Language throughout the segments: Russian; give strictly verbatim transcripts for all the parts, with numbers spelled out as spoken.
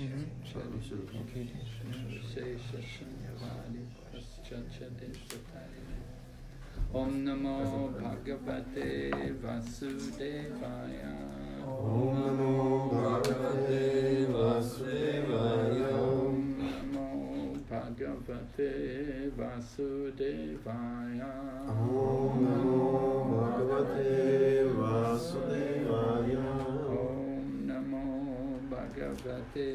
Om Namo Bhagavate Vasudevaya. Om Namo Bhagavate Vasudevaya. Om Namo Bhagavate Vasudevaya. Om Namo Bhagavate Vasudevaya. Om Namo Bhagavate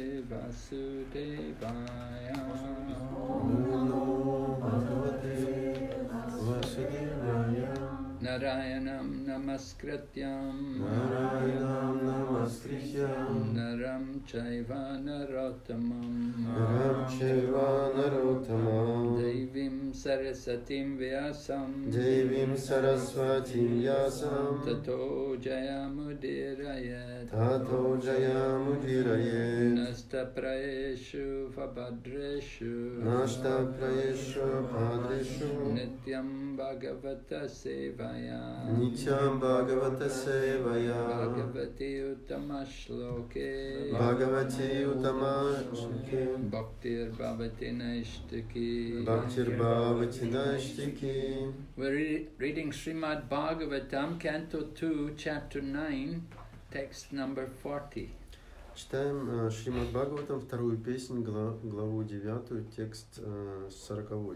Vasudevaya. Om Namo Bhagavate Vasudevaya. Narayanam Namaskrityam Narayanam Namaskrityam Naram Chaiva Narottamam Naram Chaiva Narottamam Devim Sarasatim Vyasam Devim Saraswatim Vyasam Tato Jayamudirayat Tato Jayamudirayet Nasta Praeshu Vabhadreshu Nashta Praeshu Padreshu Nityam Bhagavata Sevaya Nityam Bhagavata Sevaya Bhagavati Utamashloke Bhagavati Utamashloke Bhaktir Bhavati Naishtaki Bhaktir Bhavati Naishtaki. We're re reading Srimad Bhagavatam, Canto two, Chapter nine, text number forty. Читаем Шримад Бхагаватам, вторую песнь, главу девятую, текст сороковой.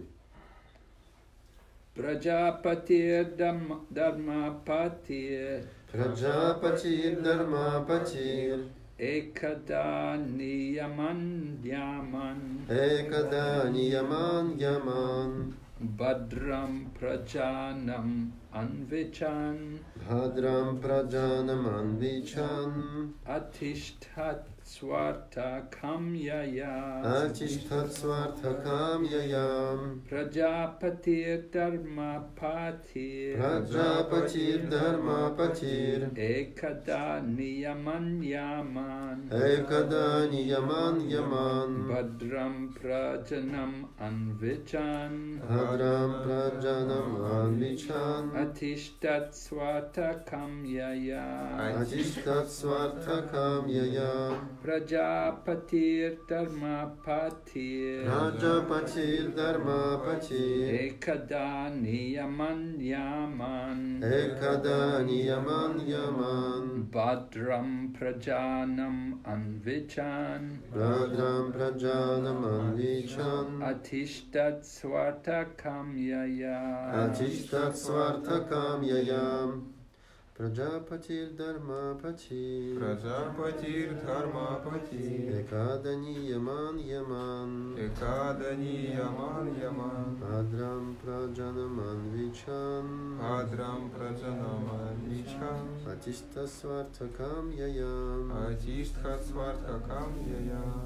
Prajapatir Dharmapatir Prajapatir Dharmapatir Ekada Niyaman Yaman Ekada Niyaman Yaman Bhadram Prajanam Anvichan Bhadram Prajanam Anvichan Atishtat Swarta Kamyaya Atishtat Swarta Kamyayam Prajapatir Dharmapatir Prajapatir Dharmapatir Ekada Niyaman Yaman Ekada Niyaman Yaman Bhadram Prajanam Anvichan Bhadram Prajanam Anvichan Atishtat Swarta Kamyaya Atishtat Swarta Kamyaya Prajapatir Dharmapatir Prajapatir Dharmapatir Ekada Niyaman Yaman Ekada Niyaman Yaman Bhadram Prajanam Anvichan Bhadram Prajanam Anvichan Atishtat Swarta Kamyaya Atishtat Swarta Kamyaya Prajapati Dharmapati Prajapati Dharmapati Ekadani Yaman Yaman Ekadani Yaman Yaman Bhadram Prajanam Anvichan Bhadram Prajanam Anvichan Atishta Swartakam Yayam Atishta Swartakam Yayam.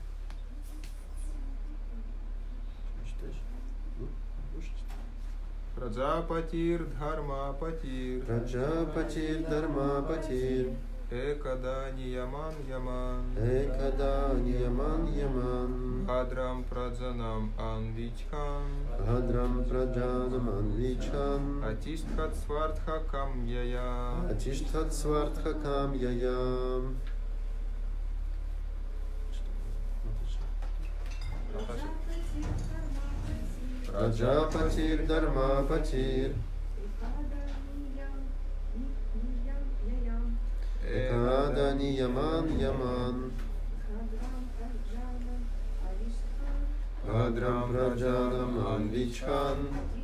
Prajapatir Dharmapatir Prajapatir Dharmapatir Ekada Niyaman Yaman Ekada Niyaman Yaman Bhadram Prajanam Anvichan Bhadram Prajanam Anvichan Atishtat Swarthakam Yayam Atishtat Swarthakam Yayam. Prajapatir Dharmapatir Ekada Niyaman Yaman Bhadram Prajanam Anvichan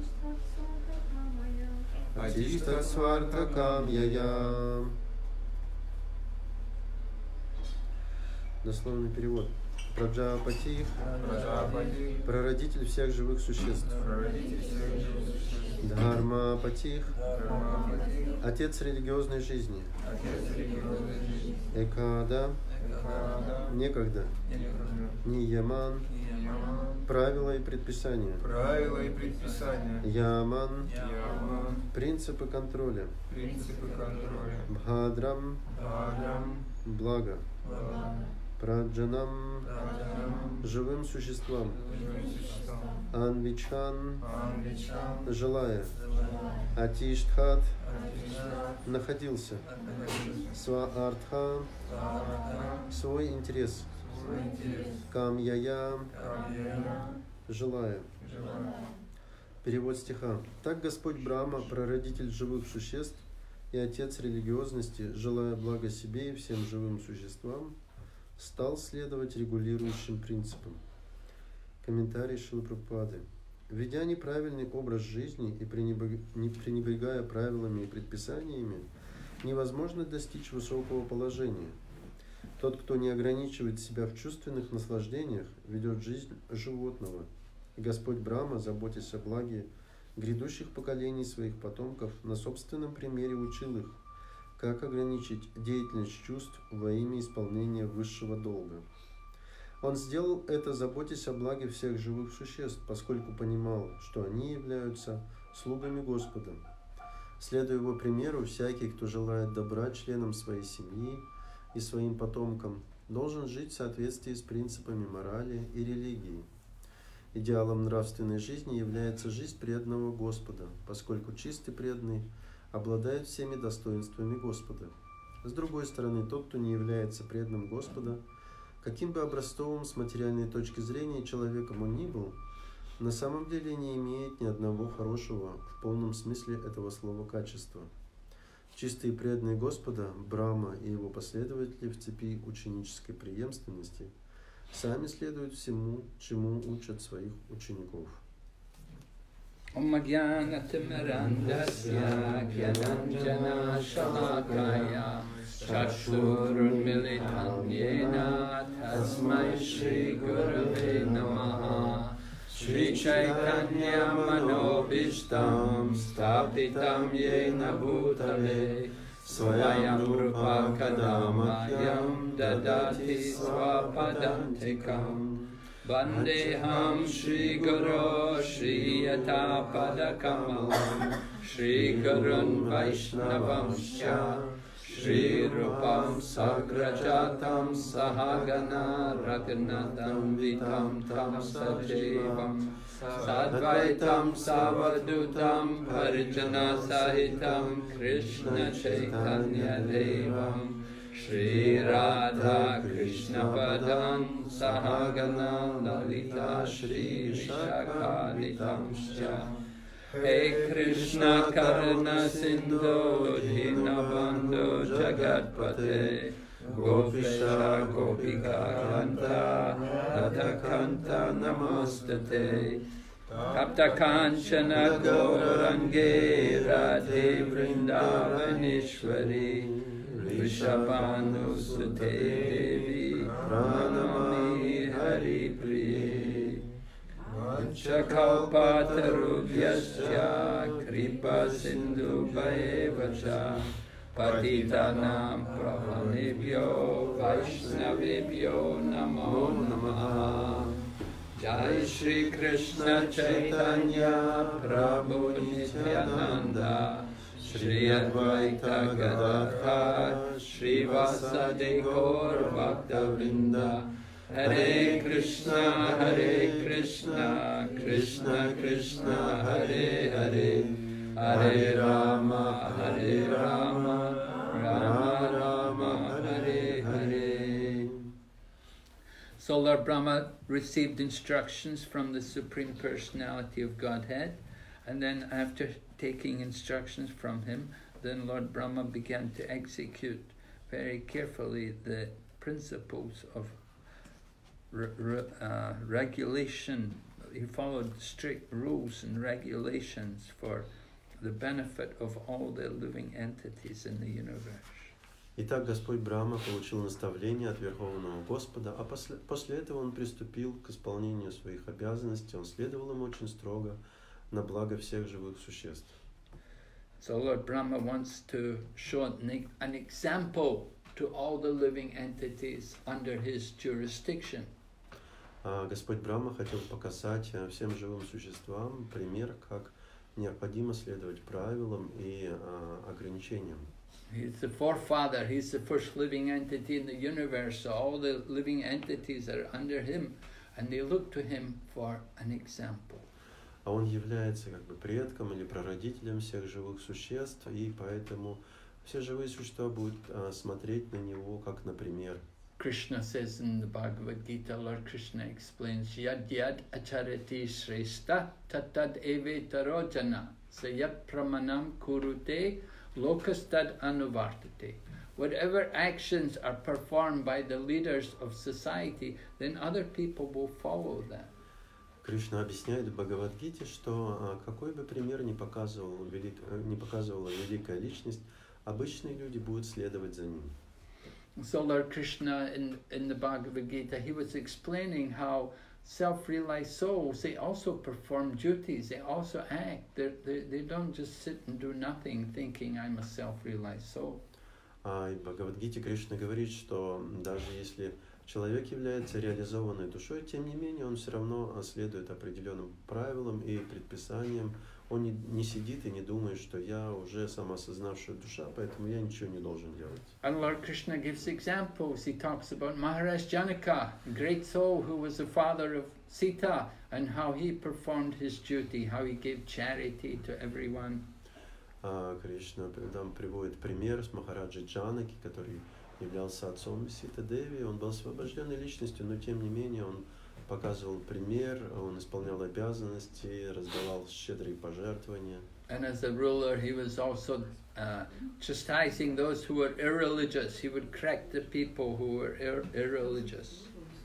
Atishtat Swartakam Yayam. Дословный перевод. Праджапати, прародитель всех живых существ. Дхармапати, отец религиозной жизни. Экада, некогда. Нияман, правила и предписания. Правила и предписания. Яман, Яман, принципы контроля. принципы контроля. Бхадрам, Бхадрам, благо. благо. Праджанам, Праджанам, живым существам. живым существам. Анвичан, Анвичан, желая. Атиштхат, Атишта, находился. находился. Сваартха, Саварха, свой интерес. свой свой интерес, камьяя, камьяя, желая. желая. Перевод стиха. Так Господь Брахма, прародитель живых существ и отец религиозности, желая блага себе и всем живым существам, стал следовать регулирующим принципам. Комментарий Шрилы Прабхупады. Ведя неправильный образ жизни и пренебрегая правилами и предписаниями, невозможно достичь высокого положения. Тот, кто не ограничивает себя в чувственных наслаждениях, ведет жизнь животного. И Господь Брахма, заботясь о благе грядущих поколений своих потомков, на собственном примере учил их, как ограничить деятельность чувств во имя исполнения высшего долга. Он сделал это, заботясь о благе всех живых существ, поскольку понимал, что они являются слугами Господа. Следуя его примеру, всякий, кто желает добра членам своей семьи и своим потомкам, должен жить в соответствии с принципами морали и религии. Идеалом нравственной жизни является жизнь преданного Господа, поскольку чистый преданный обладает всеми достоинствами Господа. С другой стороны, тот, кто не является преданным Господа, каким бы образцовым с материальной точки зрения человеком он ни был, на самом деле не имеет ни одного хорошего в полном смысле этого слова качества. Чистые преданные Господа, Брахма и его последователи в цепи ученической преемственности сами следуют всему, чему учат своих учеников. Om Jnana-timirandasya Gyananjana Shalakaya Chakshurunmilitam Yena Tasmai Shri Gurave Namaha Shri Chaitanya Manobishtam Stapitam Yena Bhutale Swayam Rupa Kadamayam Dadati Swapadantikam Vandeham Shri Guru Shri Yata Padakamalam Shri Gurun Vaishnavamscha Shri Rupam Sagrajatam Sahagana Raghunatam Vitam Tam Sajivam Sadvaitam Savadutam Parijana Sahitam Krishna Chaitanya Devam Shri Radha Krishna Padan Sahagana Lalita Shri Shakalitam Scha Hey Krishna Karuna Sindhu Dinabandhu Jagatpate Gopisha Gopika Kanta Radhakanta Namastate Tapta Kanchana Gaurange Radhe Vrindavaneshwari Vrishabhanu Sute Devi Pranamami Hari Priye Vanchakalpatarubhyascha Kripa Sindhu Bhayevacha Patitanam Pravanebhyo Vaishnavebhyo Namo Namaha Jai Shri Krishna Chaitanya Prabhu Nityananda Shri Advaita Gadadhar Shri Vasadi Gaur Bhakta-vrinda Hare Krishna Hare Krishna Krishna Krishna Hare Hare Hare Rama Hare Rama Rama Rama Hare Hare. So Lord Brahma received instructions from the Supreme Personality of Godhead, and then after taking instructions from him, then Lord Brahma began to execute very carefully the principles of re re uh, regulation. He followed strict rules and regulations for the benefit of all the living entities in the universe. Итак, Господь Брахма получил наставление от Верховного Господа, а после, после этого он приступил к исполнению своих обязанностей. Он следовал им очень строго на благо всех живых существ. So Lord Brahma wants to show an, an example to all the living entities under his jurisdiction. А Господь Брахма хотел показать всем живым существам пример, как необходимо следовать правилам и а, ограничениям. He's the forefather, he's the first living entity in the universe, so all the living entities are under him, and they look to him for an example. А он является как бы предком или прародителем всех живых существ, и поэтому все живые существа будут а, смотреть на него как на пример. Krishna says in the Bhagavad Gita, Lord Krishna explains, Yad yad acharati shrestha tatad eve tarojana sayat pramanam kurute lokastad anuvartate. Whatever actions are performed by the leaders of society, then other people will follow that. Кришна объясняет в Бхагавад-гите, что а, какой бы пример ни показывал, велик, не показывала великая личность, обычные люди будут следовать за ним. So Lord Krishna in, in the Bhagavad Gita, he was explaining how self-realized souls, they also perform duties, they also act. They're, they they don't just sit and do nothing thinking I'm a self-realized soul. А в Бхагавад-гите Кришна говорит, что даже если человек является реализованной душой, тем не менее он все равно следует определенным правилам и предписаниям. Он не, не сидит и не думает, что я уже самоосознавшая душа, поэтому я ничего не должен делать. And Lord Krishna gives examples. He talks about Maharaj Janaka, a great soul who was the father of Sita, and how he performed his duty, how he gave charity to everyone. А Кришна там приводит пример с Махараджи Джанаки, который являлся отцом Сита Деви. Он был освобожденной личностью, но тем не менее он показывал пример, он исполнял обязанности, раздавал щедрые пожертвования. And as a ruler, he was also uh, chastising those who were irreligious. He would correct the people who were ir irreligious.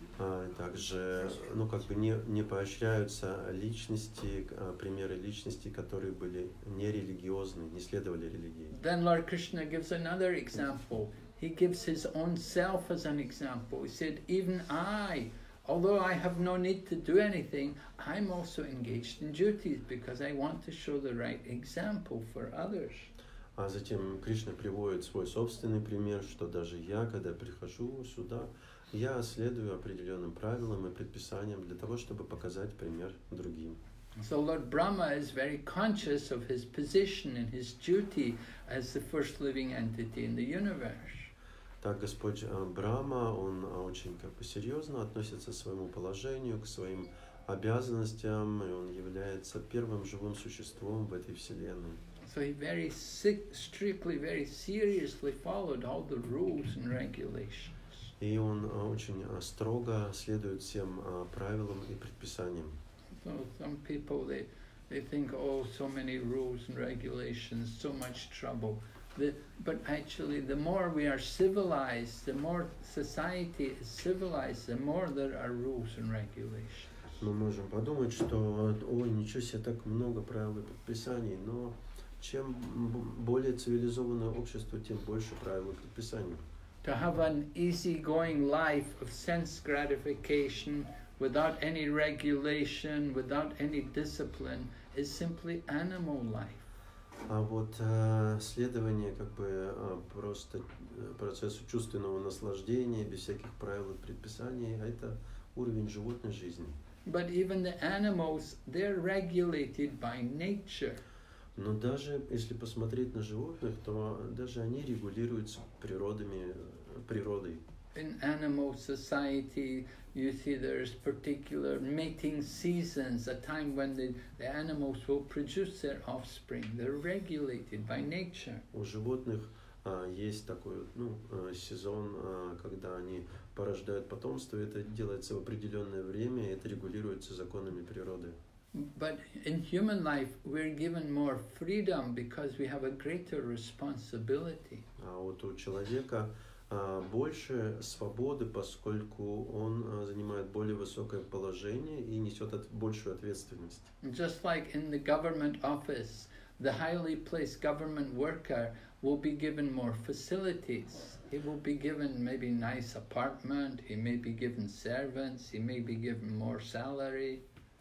А также, ну, как бы не, не поощряются личности, примеры личностей, которые были нерелигиозны, не следовали религии. Then Lord Krishna gives another example. He gives his own self as an example. He said, even I, although I have no need to do anything, I'm also engaged in duties because I want to show the right example for others. А затем Кришна приводит свой собственный пример, что даже я, когда прихожу сюда, я следую определенным правилам и предписаниям для того, чтобы показать пример другим. So Lord Brahma is very conscious of his position and his duty as the first living entity in the universe. Так Господь Брахма, он очень как бы серьезно относится к своему положению, к своим обязанностям, и он является первым живым существом в этой вселенной. So he very sick, strictly, very seriously followed all the rules and regulations. И он очень строго следует всем правилам и предписаниям. So some people, they, they think, oh, so many rules and regulations, so much trouble. The, but actually, the more we are civilized, the more society is civilized, the more there are rules and regulations. Мы можем подумать, что, ой, ничего себе, так много правил и предписаний, но чем более цивилизованное общество, тем больше правил и предписаний. To have an easygoing life of sense gratification without any regulation, without any discipline, is simply animal life. А вот э, следование как бы э, просто процессу чувственного наслаждения, без всяких правил и предписаний, это уровень животной жизни. But even the animals, they're regulated by nature. Но даже если посмотреть на животных, то даже они регулируются природами, природой. In animal society, you see there's particular mating seasons, a time when the, the animals will produce their offspring. They're regulated by nature. У животных а, есть такой ну, а, сезон, а, когда они порождают потомство. Это делается в определенное время, и это регулируется законами природы. But in human life, we're given more freedom because we have a greater responsibility. А вот у человека а, больше свободы, поскольку он а, занимает более высокое положение и несет от, большую ответственность. Just like in the government office, the highly placed government worker will be given more facilities. He will be given maybe nice apartment, he may be given servants, he may be given more salary.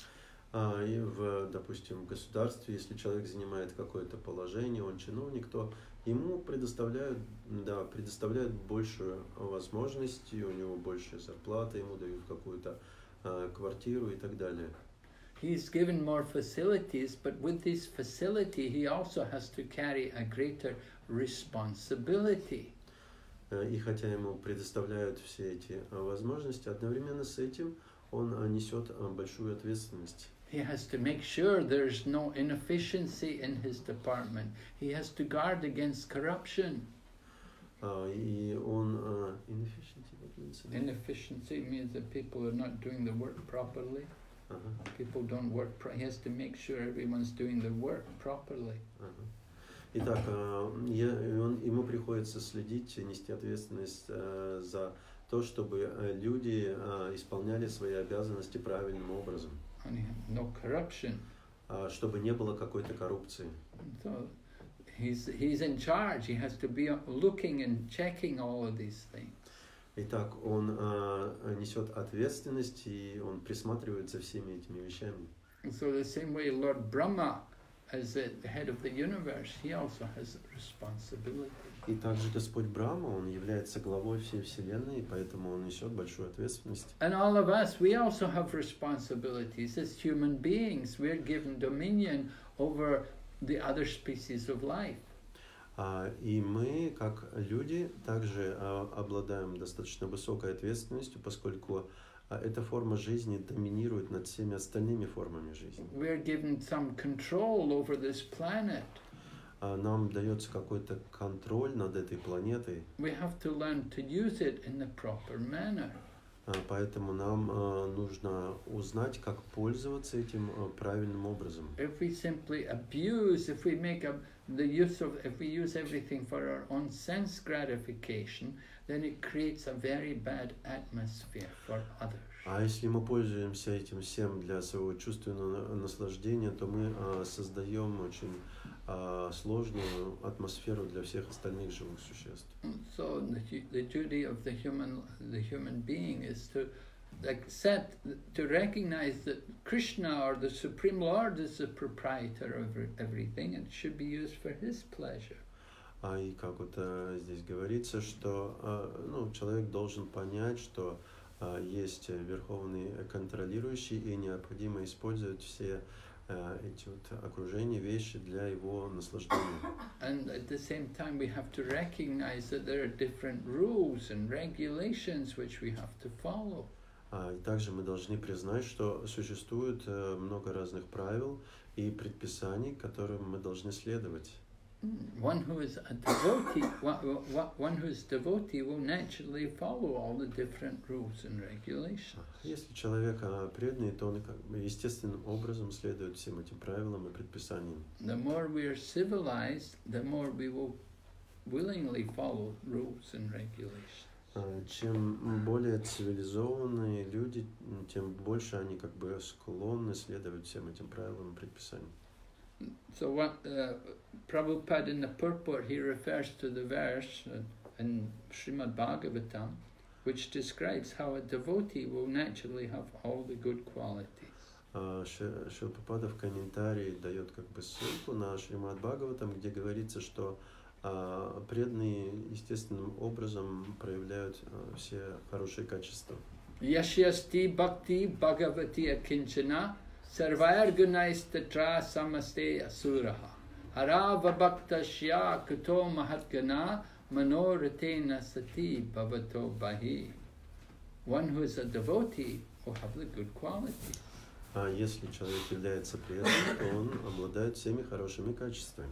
А, и в, допустим, в государстве, если человек занимает какое-то положение, он чиновник, то ему предоставляют, да, предоставляют больше возможностей, у него большая зарплата, ему дают какую-то а, квартиру и так далее. He's given more facilities, but with this facility he also has to carry a greater responsibility. И хотя ему предоставляют все эти возможности, одновременно с этим он несет большую ответственность. He has to make sure there's no inefficiency in his department. He has to guard against corruption. А, и он а, inefficiency, what means it? Inefficiency means that people are not doing the work properly. Ага, People don't work. Pro- he has to make sure everyone's doing the work properly. ага. Итак, а, я- он- ему приходится следить, нести ответственность а, за то, чтобы а, люди а, исполняли свои обязанности правильным образом, And he- no corruption. а, чтобы не было какой-то коррупции. So he's he's in charge. He has to be looking and checking all of these things. Итак, он а, несет ответственность и он присматривает за всеми этими вещами. And so the same way Lord Brahma, as the head of the universe, he also has a responsibility. И также Господь Брахма, он является главой всей Вселенной, и поэтому он несет большую ответственность. And all of us, we also have responsibilities as human beings. We're given dominion over the other species of life. А, и мы, как люди, также а, обладаем достаточно высокой ответственностью, поскольку а, эта форма жизни доминирует над всеми остальными формами жизни. We're given some control over this planet. А, нам дается какой-то контроль над этой планетой, We have to learn to use it in the proper manner. а, поэтому нам а, нужно узнать, как пользоваться этим а, правильным образом. If we simply abuse, if we make a, the use of, if we use everything for our own sense gratification, then it creates a very bad atmosphere for others. А если мы пользуемся этим всем для своего чувственного наслаждения, то мы а, создаем очень а, сложную атмосферу для всех остальных живых существ. So the, hu- the duty of the human the human being is to accept, to recognize that Krishna or the Supreme Lord is the proprietor of every- everything, and it should be used for His pleasure. А и как вот а, здесь говорится, что а, ну, человек должен понять, что а, есть верховный контролирующий, и необходимо использовать все а, эти вот окружения, вещи для его наслаждения. And at the same time, we have to recognize that there are different rules and regulations which we have to follow. А, и также мы должны признать, что существует э, много разных правил и предписаний, которым мы должны следовать. One who is a devotee, one, one- one who is devotee will naturally follow all the different rules and regulations. Если человек а, преданный, то он как бы естественным образом следует всем этим правилам и предписаниям. The more we are civilized, the more we will willingly follow rules and regulations. А, Чем более цивилизованные люди, м, тем больше они как бы склонны следовать всем этим правилам и предписаниям. So what uh, Prabhupada in the purport, he refers to the verse uh, in Srimad Bhagavatam, which describes how a devotee will naturally have all the good qualities. А, Ши- Шилпрапада в комментарии дает как бы ссылку на Шримад Бхагаватам, где говорится, что а, преданные естественным образом проявляют а, все хорошие качества. Yashyasti bhakti bhagavati akinchana sarvair gunaistatra samaste asuraha harava bhaktasya kuto mahatgana manoratena sati bhavato bahi. One who is a devotee will have the good qualities. А если человек является преданным, то он обладает всеми хорошими качествами.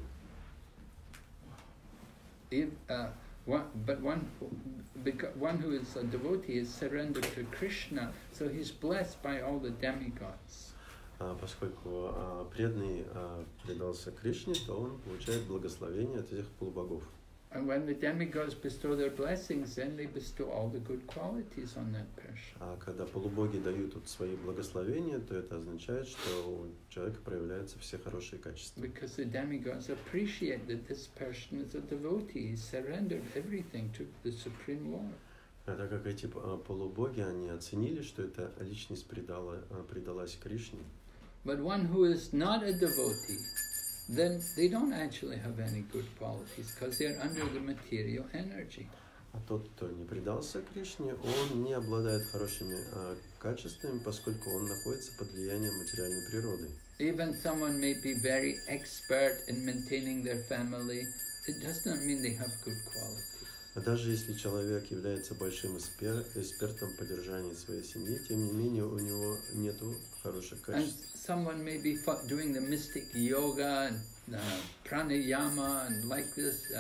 If, uh, one, but one, because one who is a devotee is surrendered to Krishna, so he's blessed by all the demigods. А поскольку а, преданный а, предался Кришне, то он получает благословение от этих полубогов. And when the demigods bestow their blessings, then they bestow all the good qualities on that person. А когда полубоги дают вот свои благословения, то это означает, что у человека проявляются все хорошие качества. Because the demigods appreciate that this person is a devotee, he's surrendered everything to the Supreme Lord. А так как эти а, полубоги, они оценили, что эта личность предала, а, предалась Кришне. But one who is not a devotee, then they don't actually have any good qualities because they're under the material energy. А тот, кто не предался Кришне, он не обладает хорошими а, качествами, поскольку он находится под влиянием материальной природы. Even someone may be very expert in maintaining their family, it does not mean they have good qualities. А даже если человек является большим эспер, экспертом в поддержании своей семьи, тем не менее у него нет хороших And качеств. someone may be fo- doing the mystic yoga and uh, pranayama and like this, uh,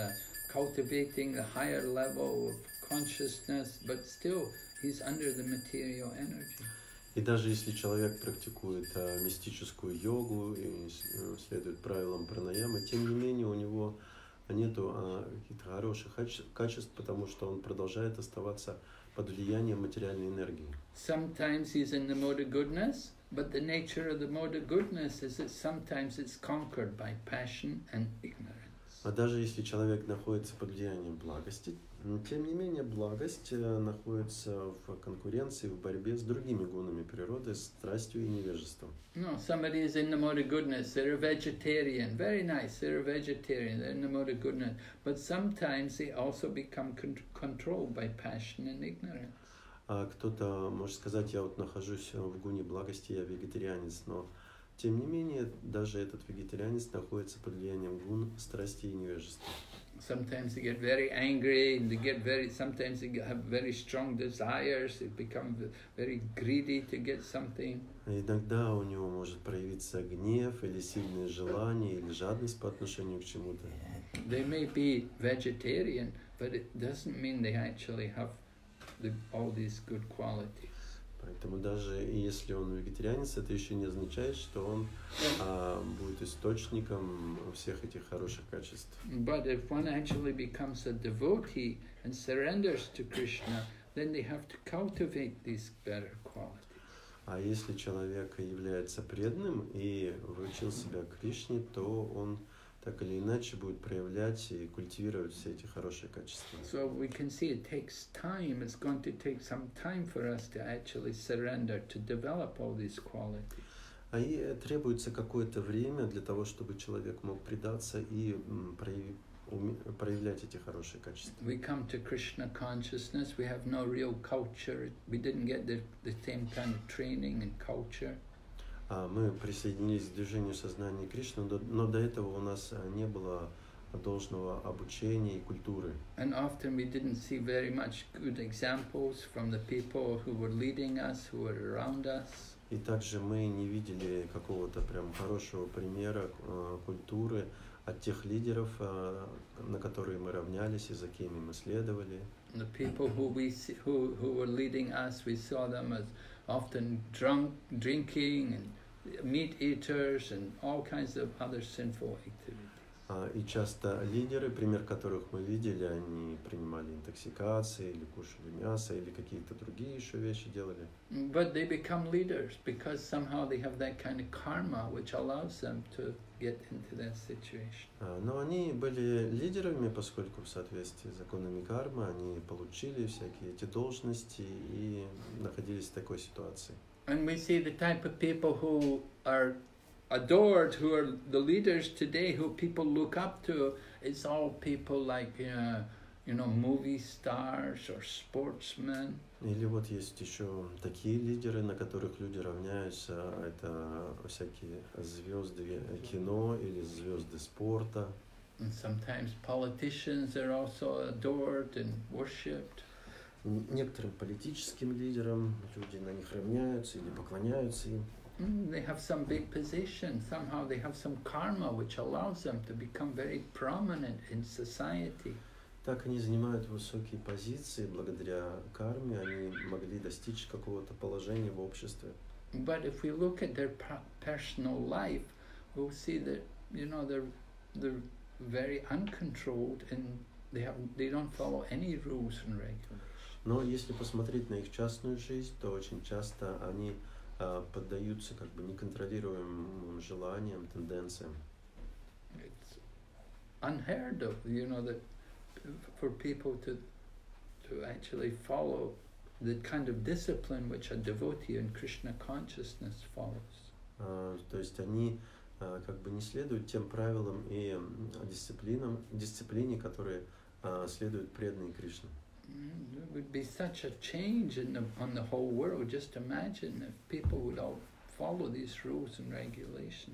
cultivating the higher level of consciousness, but still he's under the material energy. И даже если человек практикует а, мистическую йогу и э, следует правилам пранаямы, тем не менее у него нету а, каких-то хороших качеств, потому что он продолжает оставаться под влиянием материальной энергии. Sometimes he's in the mode of goodness, but the nature of the mode of goodness is that sometimes it's conquered by passion and ignorance. А даже если человек находится под влиянием благости, тем не менее благость находится в конкуренции, в борьбе с другими гунами природы, страстью и невежеством. No, somebody is in the mode of goodness, they're a vegetarian, very nice, they're a vegetarian, they're in the mode of goodness, but sometimes they also become con controlled by passion and ignorance. А кто-то может сказать, я вот нахожусь в гуне благости, я вегетарианец, но тем не менее даже этот вегетарианец находится под влиянием гун, страсти и невежества. Sometimes they get very angry, and they get very, sometimes they have very strong desires, they become very greedy to get something. Иногда у него может проявиться гнев или сильное желание, или жадность по отношению к чему-то. They may be vegetarian, but it doesn't mean they actually have the, all these good qualities. Поэтому даже если он вегетарианец, это еще не означает, что он а, будет источником всех этих хороших качеств. But if one actually becomes a devotee and surrenders to Krishna, then they have to cultivate these better qualities. А если человек является преданным и выучил себя Кришне, то он так или иначе будет проявлять и культивировать все эти хорошие качества. So we can see it takes time. It's going to take some time for us to actually surrender, to develop all these qualities. А и требуется какое-то время для того, чтобы человек мог предаться и прояв... уме... проявлять эти хорошие качества. We come to Krishna consciousness. We have no real culture. We didn't get the, the same kind of training and culture. Мы присоединились к движению сознания Кришны, но до этого у нас не было должного обучения и культуры. And often we didn't see very much good examples from the people who were leading us, who were around us. И также мы не видели какого-то прям хорошего примера культуры от тех лидеров, на которые мы равнялись и за кем мы следовали. The people who we see, who who were leading us, we saw them as often drunk, drinking, and meat eaters, and all kinds of other sinful activities. И часто лидеры, пример которых мы видели, они принимали интоксикации, или кушали мясо, или какие-то другие еще вещи делали. But they become leaders because somehow they have that kind of karma which allows them to get into that situation. Но они были лидерами, поскольку в соответствии с законами кармы они получили всякие эти должности и находились в такой ситуации. And we see the type of people who are adored, who are the leaders today, who people look up to. It's all people like, uh, you know, movie stars or sportsmen. Или вот есть еще такие лидеры, на которых люди равняются. Это всякие звезды кино или звезды спорта. And sometimes politicians are also adored and worshipped. Некоторым политическим лидерам люди на них равняются или поклоняются им. They have some big position. Somehow they have some karma which allows them to become very prominent in society. Так они занимают высокие позиции, благодаря карме они могли достичь какого-то положения в обществе. But if we look at their personal life, we'll see that, you know, they're they're very uncontrolled and they have they don't follow any rules and regulations. Но если посмотреть на их частную жизнь, то очень часто они а, поддаются как бы неконтролируемым желаниям, тенденциям. It's unheard of, you know, that for people to to actually follow the kind of discipline which a devotee in Krishna consciousness follows. А, то есть они а, как бы не следуют тем правилам и дисциплинам, дисциплине, которые а, следуют преданные Кришне. There would be such a change in the, on the whole world. Just imagine if people would all follow these rules and regulations.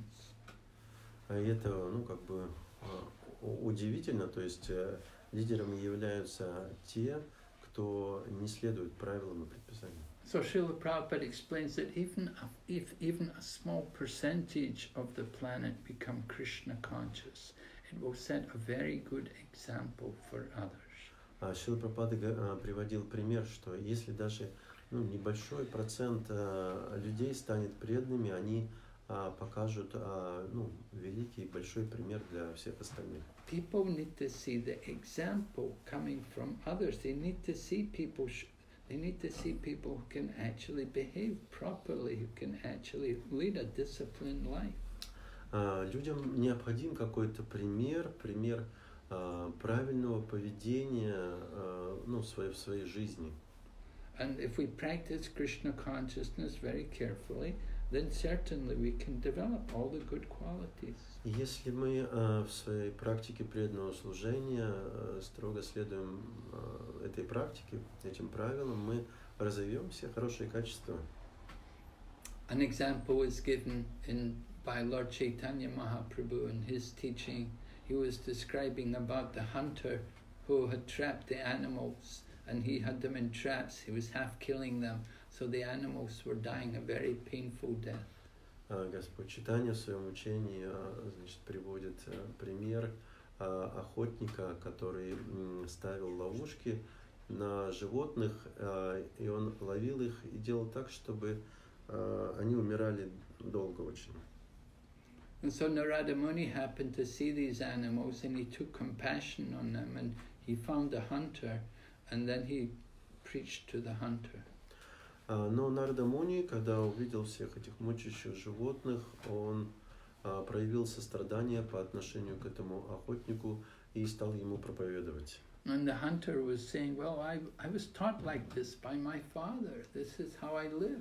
А это, ну, как бы удивительно, то есть лидерами являются те, кто не следует правилам и предписаниям. So Srila Prabhupada explains that even if even a small percentage of the planet become Krishna conscious, it will set a very good example for others. А Шрила Прабхупада га- а, приводил пример, что если даже ну, небольшой процент а, людей станет преданными, они а, покажут а, ну, великий большой пример для всех остальных. People need to see the example coming from others. They need to see people. Sh- they need to see people who can actually behave properly, who can actually lead a disciplined life. А, людям необходим какой-то пример, пример а, правильного поведения а, ну, в, своей, в своей жизни. And if we practice Krishna consciousness very carefully, then certainly we can develop all the good qualities. И если мы а, в своей практике преданного служения а, строго следуем а, этой практике, этим правилам, мы разовьем все хорошие качества. An example is given in by Lord Chaitanya Mahaprabhu in his teaching. He was describing about the hunter who had trapped the animals, and he had them in traps. He was half killing them, so the animals were dying a very painful death. А, Господь Чайтанья в своем учении а, значит, приводит а, пример а, охотника, который м, ставил ловушки на животных, а, и он ловил их и делал так, чтобы а, они умирали долго очень. And so Narada Muni happened to see these animals, and he took compassion on them, and he found a hunter, and then he preached to the hunter. А, Но Нарада Муни, когда увидел всех этих мучающих животных, он а, проявил сострадание по отношению к этому охотнику и стал ему проповедовать. And the hunter was saying, well, I, I was taught like this by my father. This is how I live.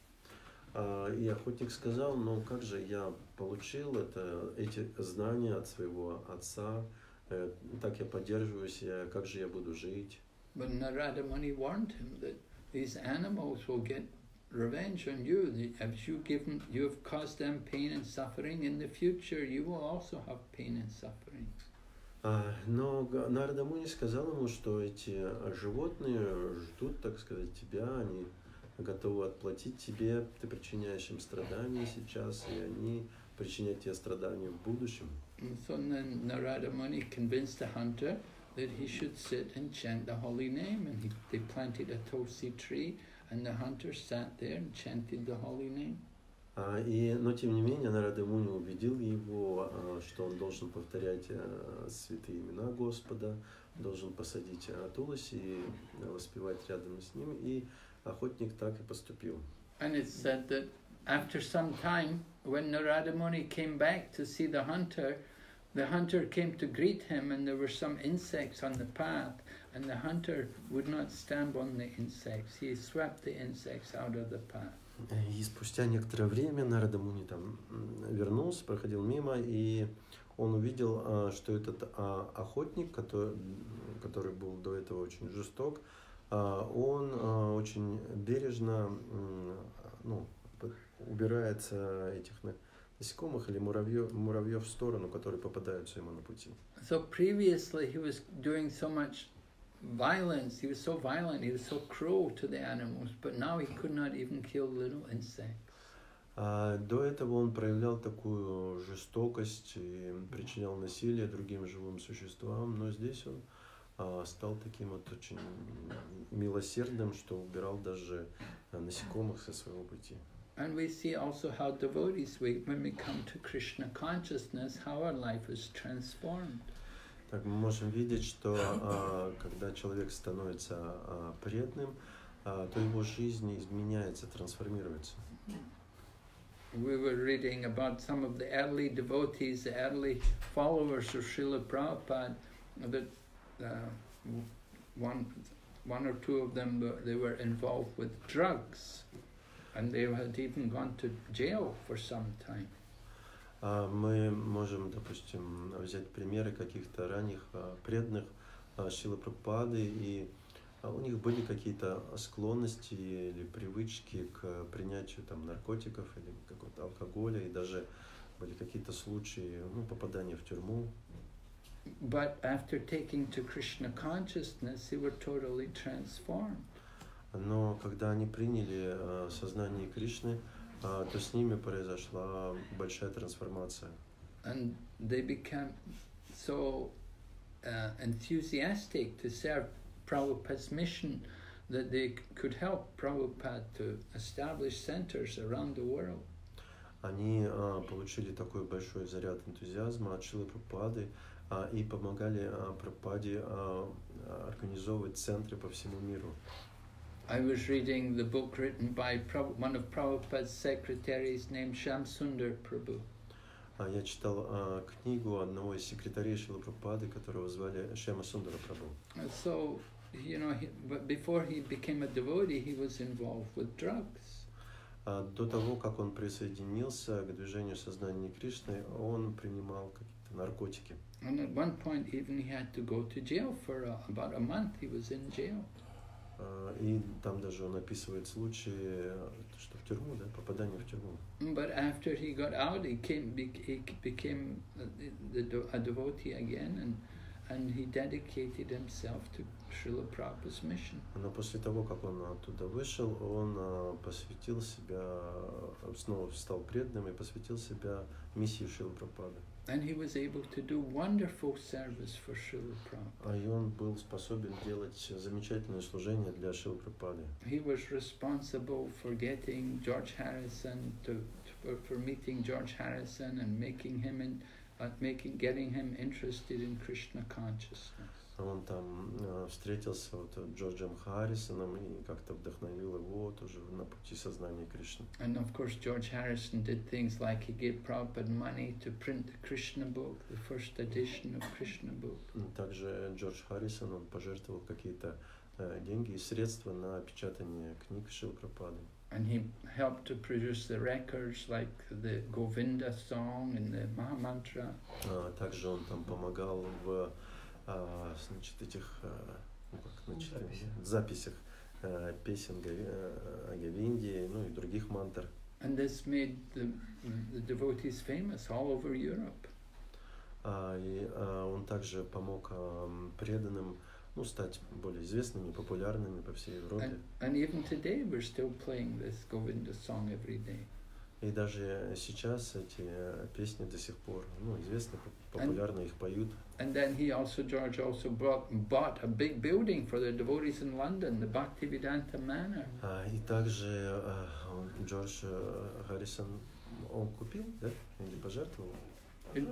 А, И охотник сказал, ну как же я получил это, эти знания от своего отца, э, так я поддерживаюсь, я, как же я буду жить? But Narada Muni warned him that these animals will get revenge on you. If you give them, you have caused them pain and suffering, in the future you will also have pain and suffering. А, Но Га- Нарада Муни сказал ему, что эти животные ждут, так сказать, тебя, они готовы отплатить тебе, ты причиняешь им страдания сейчас, и они причинят тебе страдания в будущем. And so then Narada Muni convinced the hunter that he should sit and chant the holy name, and he, they planted a tulsi tree, and the hunter sat there and chanted the holy name. А, и, но тем не менее Нарада Муни убедил его, а, что он должен повторять а, святые имена Господа, должен посадить а, туласи и а, воспевать рядом с ним, и охотник так и поступил. And it's said that after some time, when Narada Muni came back to see the hunter, the hunter came to greet him, and there were some insects on the path, and the hunter would not stamp on the insects. He swept the insects out of the path. И спустя некоторое время Нарада Муни там м, вернулся, проходил мимо, и он увидел, а, что этот а, охотник, который, который был до этого очень жесток, а, он а, очень бережно м, ну, п- убирает а, этих на- насекомых или муравьев, муравьев в сторону, которые попадаются ему на пути. So previously he was doing so much violence, he was so violent, he was so cruel to the animals, but now he could not even kill little insects. А до этого он проявлял такую жестокость и причинял насилие другим живым существам, но здесь он а, стал таким вот очень милосердным, что убирал даже а, насекомых со своего пути. And we see also how devotees, we, when we come to Krishna consciousness, how our life is transformed. Так мы можем видеть, что а, когда человек становится а, преданным, а, то его жизнь изменяется, трансформируется. We were reading about some of the early devotees, the early followers of Srila Prabhupada, that uh, one, one or two of them, were- they were involved with drugs, and they had even gone to jail for some time. А, Мы можем, допустим, взять примеры каких-то ранних а, преданных а, Шрилы Прабхупады, и а, у них были какие-то склонности или привычки к принятию там, наркотиков или какого-то алкоголя, и даже были какие-то случаи ну, попадания в тюрьму. But after taking to Krishna consciousness, they were totally transformed. Но когда они приняли а, сознание Кришны, а, то с ними произошла большая трансформация. And they became so uh, enthusiastic to serve Prabhupada's mission that they could help Prabhupada to establish centers around the world. Они а, получили такой большой заряд энтузиазма от Шрилы Прабхупады а, и помогали а, Прабхупаде а, организовывать центры по всему миру. I was reading the book written by Prabhu, one of Prabhupada's secretaries named Shamsundar Prabhu. А, я читал а, книгу одного из секретарей Шрилы Прабхупады, которого звали Шьяма Сундара Прабху. So, you know, he, but before he became a devotee, he was involved with drugs. А, до того, как он присоединился к движению сознания Кришны, он принимал какие-то наркотики. And at one point, even he had to go to jail for a, about a month. He was in jail. А, и там даже он описывает случаи, что в тюрьму, да, попадание в тюрьму. But after he got out, he came, he became a devotee again, and and he dedicated himself to Srila Prabhupada's mission. Но после того, как он оттуда вышел, он а, посвятил себя, снова стал преданным и посвятил себя миссии Шрилы Прабхупады. And he was able to do wonderful service for Srila Prabhupada. А и он был способен делать замечательное служение для Шрилы Прабхупады. He was responsible for getting George Harrison to, to for meeting George Harrison and making him in, uh, making getting him interested in Krishna consciousness. Он там э, встретился вот с Джорджем Харрисоном и как-то вдохновил его тоже на пути сознания Кришны. And of course, George Harrison did things like he gave Prabhupada money to print the Krishna book, the first edition of Krishna book. Также Джордж Харрисон, он пожертвовал какие-то э, деньги и средства на печатание книг Шрилы Прабхупады. And he helped to produce the records like the Govinda song and the Mahamantra. А, также он там помогал в а, значит, этих а, ну, как, значит, записях а, песен Гави, а, о Говинде, ну и других мантр. And this made the, the devotees famous all over Europe. А, и а, он также помог а, преданным, ну, стать более известными, популярными по всей Европе. And, and even today we're still playing this Govinda song every day. И даже сейчас эти песни до сих пор, ну, известны, популярны, их поют. And then he also, George also bought, bought a big building for the devotees in London, the Bhaktivedanta Manor. А, и также а, он, Джордж а, Харрисон, он купил, да, или пожертвовал? It,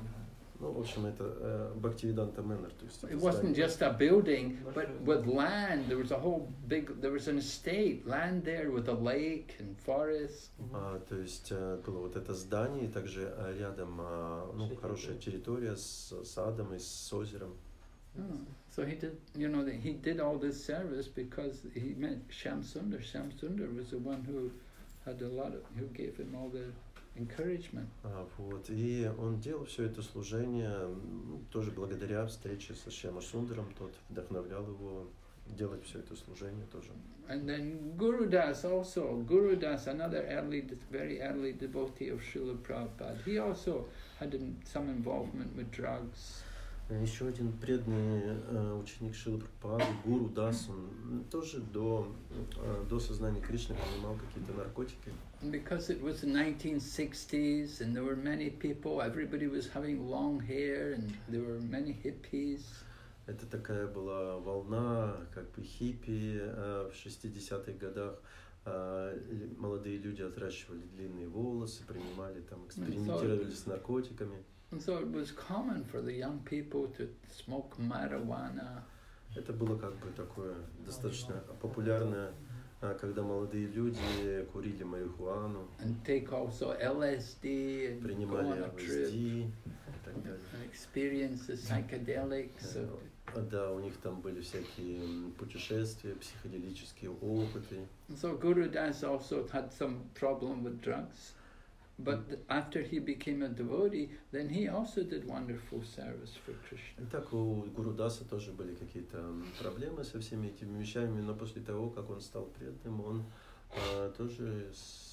Ну, в общем, это Bhaktivedanta Manor, то есть. it wasn't just a building, but with land. There was a whole big, there was an estate, land there with a lake and forest. А, то есть было вот это здание, и также рядом, а, ну, хорошая территория с садом и с озером. Oh. So he did, you know, he did all this service because he met Shamsundar. Shamsundar was the one who had a lot of, who gave him all the encouragement. А, вот, и он делал все это служение, ну, тоже благодаря встрече со Шьяма Сундаром, тот вдохновлял его делать все это служение тоже. And then Guru Das also, Guru Das, another early, very early devotee of Srila Prabhupada, he also had some involvement with drugs. Еще один преданный э, ученик Шрилы Прабхупады, Гуру Дас, он тоже до, э, до сознания Кришны принимал какие-то наркотики. Because it was the nineteen sixties and there were many people, everybody was having long hair and there were many hippies. Это такая была волна, как бы хиппи э, в шестидесятых годах. Э, молодые люди отращивали длинные волосы, принимали, там, экспериментировали с наркотиками. And so it was common for the young people to smoke marijuana. Это было как бы такое достаточно популярное, когда молодые люди курили марихуану, and take also L S D and принимали go on a эл эс trip ди и так далее. and experience the psychedelics. So, Да, у них там были всякие путешествия, психоделические опыты. so Guru Das also had some problem with drugs. But after he became a devotee, then he also did wonderful service for Krishna. Итак, у Гуру Даса тоже были какие-то проблемы со всеми этими вещами, но после того, как он стал преданным, он а, тоже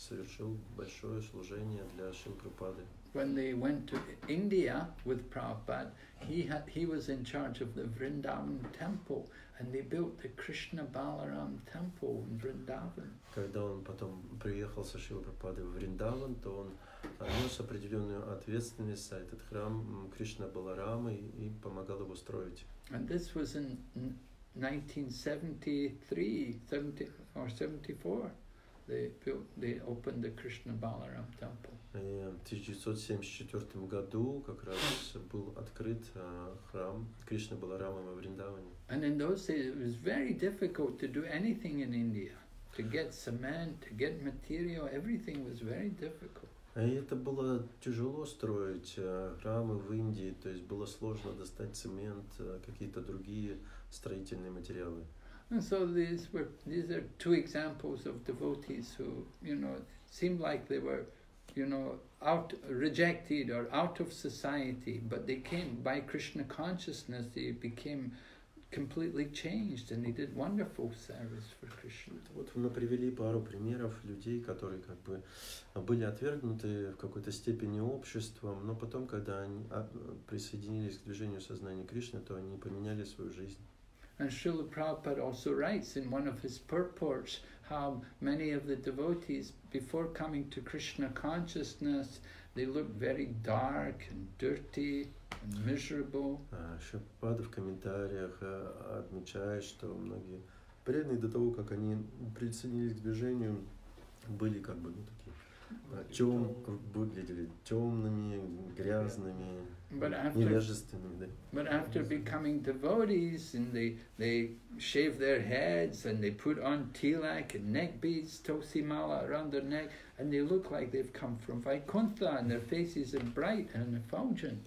совершил большое служение для Шрилы Прабхупады. When they went to India with Prabhupada, he had he was in charge of the Vrindavan temple, and they built the Krishna Balaram temple in Vrindavan. Когда он потом приехал со Шрилой Прабхупадой в Вриндаван, то он нес определенную ответственность за этот храм Кришна Баларамы и помогал его строить. And this was in nineteen seventy-three, seventy or seventy-four. They built, they opened the Krishna Balaram temple. И в тысяча девятьсот семьдесят четвёртом году как раз был открыт храм Кришны Баларамы во Вриндаване. And in those days, it was very difficult to do anything in India. To get cement, to get material, everything was very difficult. И это было тяжело строить храмы в Индии, то есть было сложно достать цемент, какие-то другие строительные материалы. And so these were these are two examples of devotees who, you know, seemed like they were, you know, out rejected or out of society, but they came by Krishna consciousness. They became completely changed, and they did wonderful service for Krishna. Вот мы привели пару примеров людей, которые как бы были отвергнуты в какой-то степени обществом, но потом, когда они присоединились к движению сознания Кришны, то они поменяли свою жизнь. And Srila Prabhupada also writes in one of his purports how many of the devotees, before coming to Krishna consciousness, they looked very dark and dirty and miserable. Шрила Прабхупада в комментариях отмечает, что многие преданные до того, как они присоединились к движению, были как бы ну, такие тем, выглядели темными, грязными, невежественными. Да. But after becoming devotees, and they they shave their heads and they put on tilak and neck beads, tulsi mala around their neck, and they look like they've come from Vaikuntha, and their faces are bright and effulgent.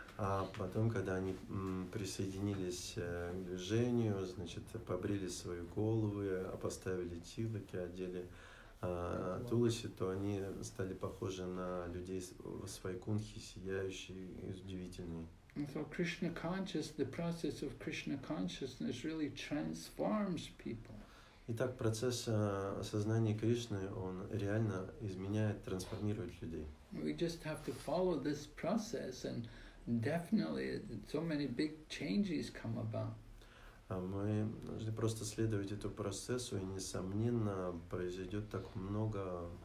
А потом, когда они м, присоединились э, к движению, значит, побрили свои головы, поставили тилаки, одели э, туласи, то они стали похожи на людей с Вайкунхи, сияющие и удивительные. And so Krishna conscious, the process of Krishna consciousness really transforms people. Итак, процесс э, осознания Кришны, он реально изменяет, трансформирует людей. We just have to follow this process, and definitely so many big changes come about. А мы должны просто следовать этому процессу, и, несомненно, произойдет так много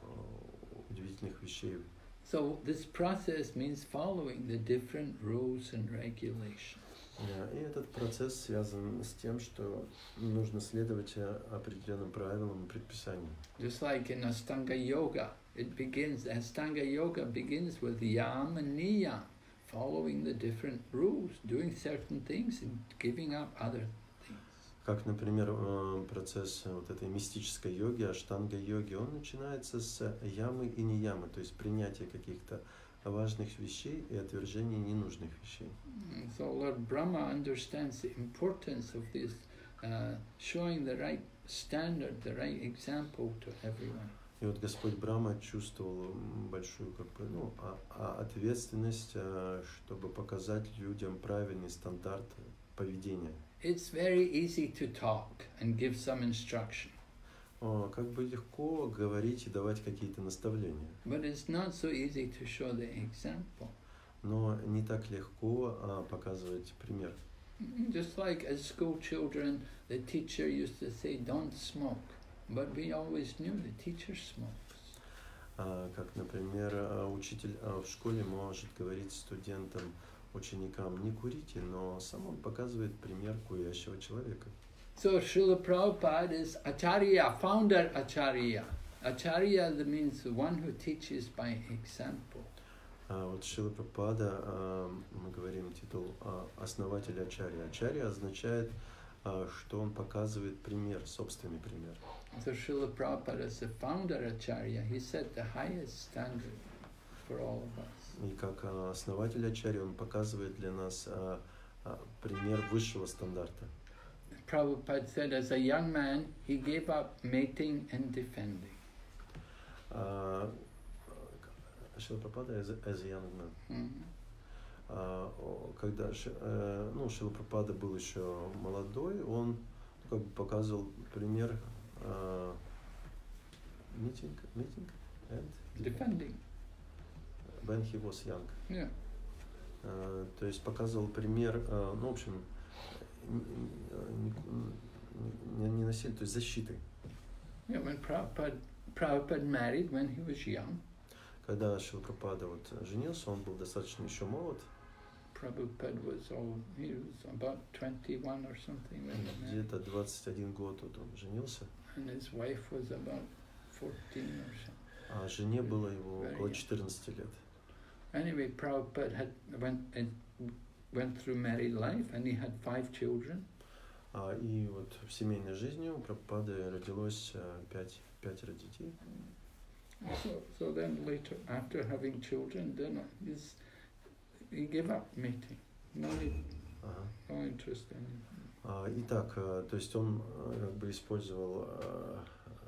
э, удивительных вещей. So this process means following the different rules and regulations. И этот процесс связан с тем, что нужно следовать определенным правилам и предписаниям. Just like in Astanga Yoga, it begins, Astanga Yoga begins with Yam and Niyam, following the different rules, doing certain things and giving up other things. Как, например, процесс вот этой мистической йоги, аштанга-йоги, он начинается с ямы и ниямы, то есть принятия каких-то важных вещей и отвержения ненужных вещей. So Lord Brahma understands the importance of this, uh, showing the right standard, the right example to everyone. И вот Господь Брахма чувствовал большую как бы, ну, ответственность, чтобы показать людям правильный стандарт поведения. It's very easy to talk and give some instruction. О, как бы легко говорить и давать какие-то наставления. But it's not so easy to show the example. Но не так легко а, показывать пример. Just like as school children, the teacher used to say, "Don't smoke," but we always knew the teacher smokes. А, как, например, учитель в школе может говорить студентам, ученикам, не курите, но сам он показывает пример курящего человека. So Srila Prabhupada is Acharya, founder Acharya. Acharya means the one who teaches by example. А, вот Шрила Прабхупада, а, мы говорим титул а, основателя Ачарья. Ачарья означает, а, что он показывает пример, собственный пример. So Srila Prabhupada is the founder Acharya. He set the highest standard for all of us. И как а, основатель Ачарьи он показывает для нас а, а, пример высшего стандарта. Prabhupada said, as a young man, he gave up mating and defending. Uh, Шрила Прабхупада as, as a young man. Mm-hmm. Uh, когда uh, ну, Шрила Прабхупада был еще молодой, он как бы показывал пример uh, митинг, митинг? and defending. when he was young. Yeah. Uh, то есть показывал пример, uh, ну, в общем, не, не насилия, то есть защиты. Yeah, when Prabhupada, Prabhupada married when he was young, Когда Шрила Прабхупада вот женился, он был достаточно еще молод. Prabhupada was old, he was about twenty-one or something when he married. Где-то двадцать один год вот он женился. And his wife was about fourteen or something. А жене было его около четырнадцати лет. Anyway, Prabhupada had went and went through married life, and he had five children. А, и вот в семейной жизни у Прабхупады родилось а, пять, пятеро детей. So, so then later, after having children, then he's, he gave up mating. No need, Ага. no interest in it. А, итак, а, то есть он а, как бы использовал а,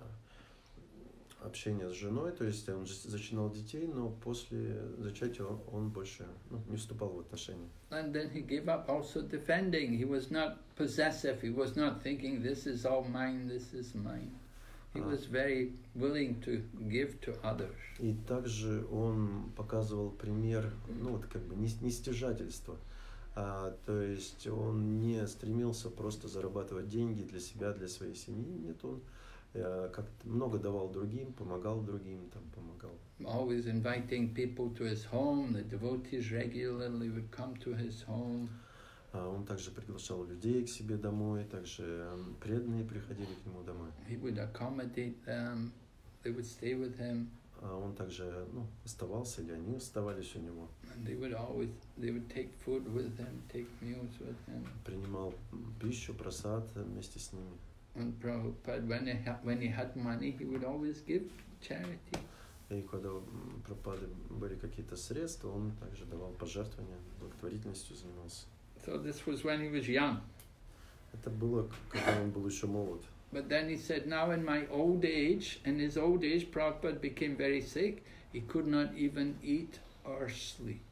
а, общение с женой, то есть он ж- зачинал детей, но после зачатия он, он больше ну, не вступал в отношения. And then he gave up also defending. He was not possessive. He was not thinking, this is all mine, this is mine. He Ah. was very willing to give to others. И также он показывал пример, ну вот как бы не, не стяжательства. А, то есть он не стремился просто зарабатывать деньги для себя, для своей семьи. Нет, он э, как-то много давал другим, помогал другим, там помогал. Always inviting people to his home. The devotees regularly would come to his home. А, он также приглашал людей к себе домой, также м, преданные приходили к нему домой. He would accommodate them. They would stay with him. А он также ну, оставался, или они оставались у него. And they would always, they would take food with him, take meals with him. Принимал м, пищу, просад вместе с ними. And Prabhupada, when he, ha- when he had money, he would always give charity. И когда м, Прабхупады были какие-то средства, он также давал пожертвования, благотворительностью занимался. So this was when he was young. Это было, когда он был еще молод. But then he said, now in my old age, in his old age, Prabhupada became very sick. He could not even eat or sleep.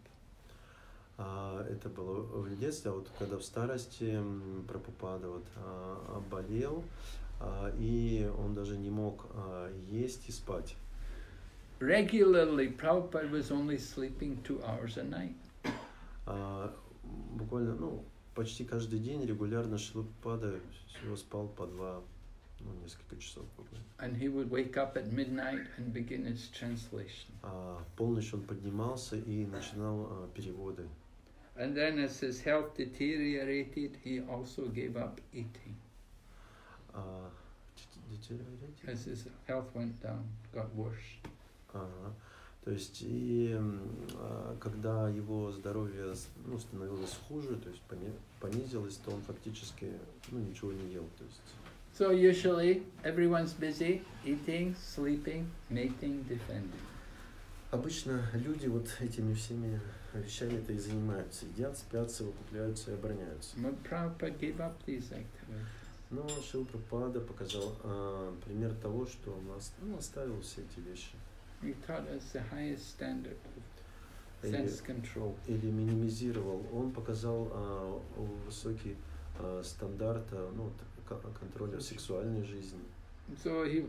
А, это было в детстве, а вот когда в старости м, Прабхупада вот, а, болел, а, и он даже не мог а, есть и спать. Regularly, Prabhupada was only sleeping two hours a night. А, буквально, ну, почти каждый день регулярно Шрила Прабхупада всего спал по два, ну, несколько часов буквально. And he would wake up at midnight and begin his translation. А в полночь он поднимался и начинал а, переводы. And then as his health deteriorated, he also gave up eating. А, детей, As his health went down, got worse. Ага. То есть и м, а, когда его здоровье с- ну, становилось хуже, то есть пони- понизилось, то он фактически ну, ничего не ел. То есть, So usually everyone's busy eating, sleeping, mating, defending. обычно люди вот этими всеми вещами-то и занимаются. Едят, спят, совокупляются и обороняются. But Prabhupada gave up these activities. Но Шрила Прабхупада показал а, пример того, что он ос- ну, оставил все эти вещи. He taught us the highest standard of Или, sense control. или минимизировал. Он показал а, высокий а, стандарт а, ну, вот, ко- контроля сексуальной жизни. So he,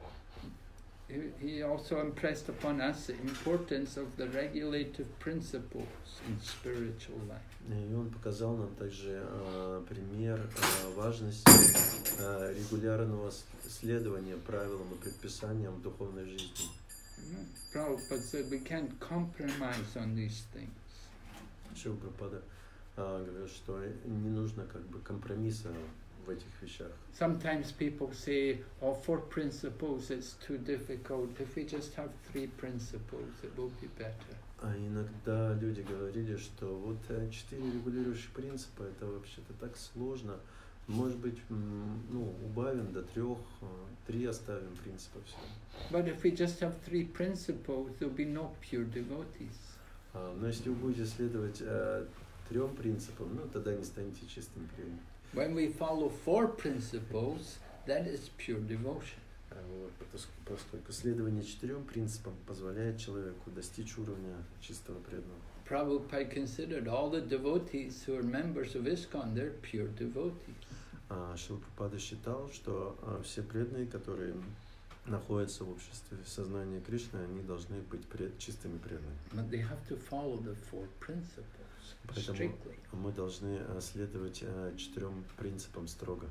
he he also impressed upon us the importance of the regulative principles in spiritual life. И он показал нам также а, пример а, важности а, регулярного с- следования правилам и предписаниям в духовной жизни. You know, Prabhupada said we can't compromise on these things. Шрила Прабхупада а, говорил, что не нужно как бы компромисса в этих вещах. Sometimes people say, oh, four principles, it's too difficult. If we just have three principles, it will be better. А иногда люди говорили, что вот э, четыре регулирующих принципа, это вообще-то так сложно. Может быть, м, ну, убавим до трех, э, три оставим принципа все. But if we just have three principles, there'll be no pure devotees. А, но если вы будете следовать э, трем принципам, ну, тогда не станете чистым преданным. When we follow four principles, that is pure devotion. А вот, пос- поскольку следование четырем принципам позволяет человеку достичь уровня чистого преданного. Prabhupada considered all the devotees who are members of ISKCON, they're pure devotees. А Шрила Прабхупада считал, что а, все преданные, которые находятся в обществе сознания Кришны, они должны быть пред, чистыми преданными. But they have to follow the four principles Поэтому strictly. мы должны э, следовать э, четырем принципам строго.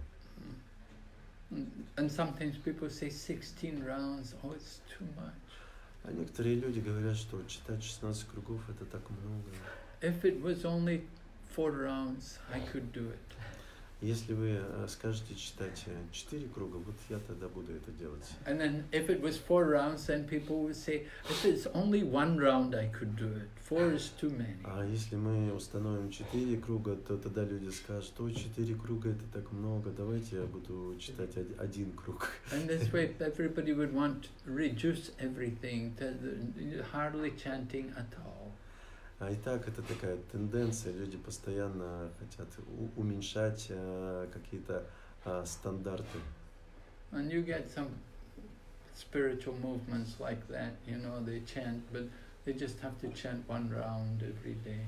Mm. And sometimes people say sixteen rounds, oh, it's too much. А некоторые люди говорят, что читать шестнадцать кругов это так много. If it was only four rounds, I could do it. Если вы э, скажете читать э, четыре круга, вот я тогда буду это делать. And then if it was four rounds, then people would say, if it's only one round, I could do it. Four is too many. А если мы установим четыре круга, то тогда люди скажут, ой, четыре круга это так много, давайте я буду читать од- один круг. And this way, everybody would want to reduce everything, to the, hardly chanting at all. А и так это такая тенденция, люди постоянно хотят у- уменьшать э, какие-то э, стандарты. And you get some spiritual movements like that, you know, they chant, but they just have to chant one round every day.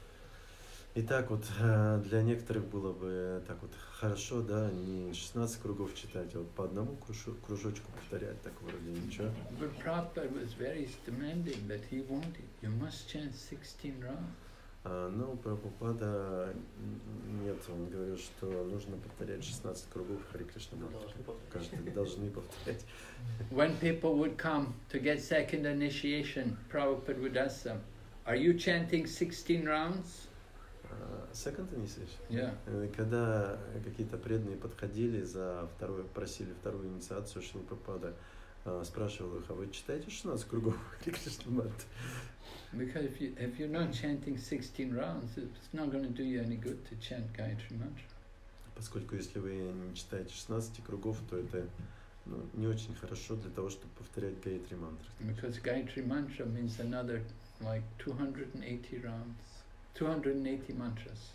И так вот э, для некоторых было бы так вот хорошо, да, не шестнадцать кругов читать, а вот по одному кружу- кружочку повторять, так вроде ничего. But Prabhupada was very demanding that he wanted, you must chant sixteen rounds. А, но Прабхупада н- нет, он говорил, что нужно повторять шестнадцать кругов Хари Кришна мантру. Каждый должны повторять. When people would come to get second initiation, Prabhupada would ask them, are you chanting sixteen rounds? А, Second initiation? Yeah. Э, Когда какие-то преданные подходили за вторую, просили вторую инициацию, Шрила Прабхупада а, спрашивал их, а вы читаете шестнадцать кругов Хари Кришна мантры? Because if, you, if you're not chanting sixteen rounds, it's not going to do you any good to chant Gayatri Mantra. Поскольку если вы не читаете шестнадцать кругов, то это ну, не очень хорошо для того, чтобы повторять Гайатри мантры. Because Gayatri Mantra means another like two hundred eighty rounds, two hundred eighty mantras.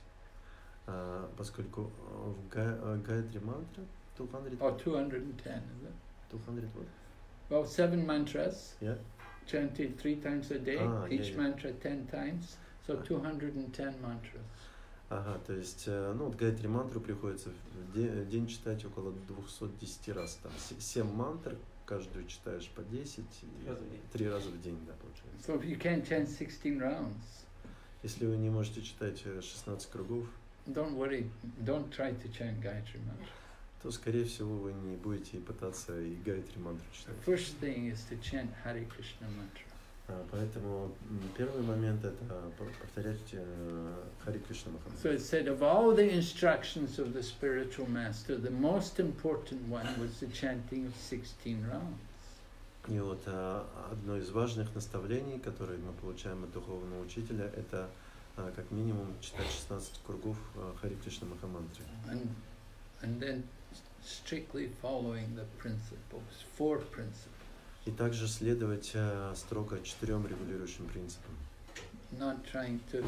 А, поскольку э, в Га- э, Гайатри мантре two hundred, Or two hundred ten, is it? two hundred what? Well, seven mantras, Yeah. chanted three times a day, Ah, yeah, each yeah. mantra ten times, so Ah. two hundred ten mantras. Ага, то есть, э, ну, вот Гайатри мантру приходится в де- день читать около двести десять раз. Там семь мантр, каждую читаешь по десять, и Раза в день. три раза в день, да, получается. So if you can't chant sixteen rounds, Если вы не можете читать э, шестнадцать кругов, don't worry, don't try to chant Gayatri Mantra. то, скорее всего, вы не будете пытаться и Гайатри мантру The читать. first thing is to chant Hare Krishna Mantra. А, Поэтому м, первый момент это по- повторять э, Хари Кришна Махамантра. So it said of all the instructions of the spiritual master, the most important one was the chanting of sixteen rounds. И вот а, одно из важных наставлений, которые мы получаем от духовного учителя, это а, как минимум читать шестнадцать кругов а, Хари Кришна Махамантры. And, and then strictly following the principles, four principles. И также следовать а, строго четырем регулирующим принципам. Not trying to,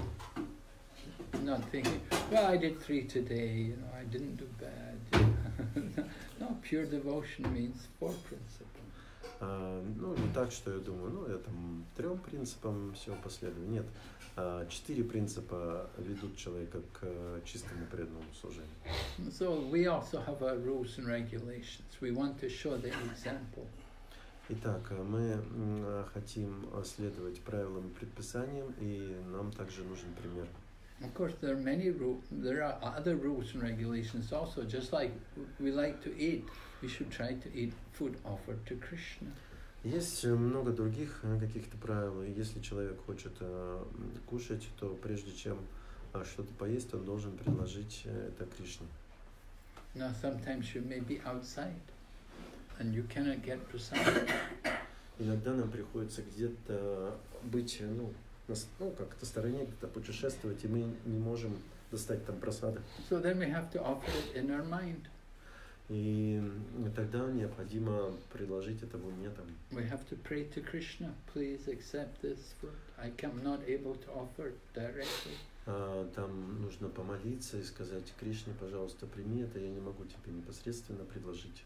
not thinking, well, I did three today, you know, I didn't do bad. No, pure devotion means four principles. А, ну, не так, что я думаю, ну, я там трем принципам все последую. Нет, а, четыре принципа ведут человека к а, чистому преданному служению. So we also have our rules and regulations. We want to show the example. Итак, а, мы м, а, хотим а, следовать правилам и предписаниям, и нам также нужен пример. Of course, there are many rules. There are other rules and regulations also. Just like we like to eat, we should try to eat food offered to Krishna. Есть э, много других э, каких-то правил, и если человек хочет э, м, кушать, то прежде чем э, что-то поесть, он должен предложить э, это Кришне. Now, sometimes you may be outside, and you cannot get prasad. Иногда нам приходится где-то быть, э, ну, на с- ну, как-то стороне, где-то путешествовать, и мы не можем достать там просады. So then we have to offer it in our mind. И м, тогда необходимо предложить это в уме там. We have to pray to Krishna, please accept this food. I am not able to offer it directly. А, Там нужно помолиться и сказать: Кришне, пожалуйста, прими это, я не могу тебе непосредственно предложить.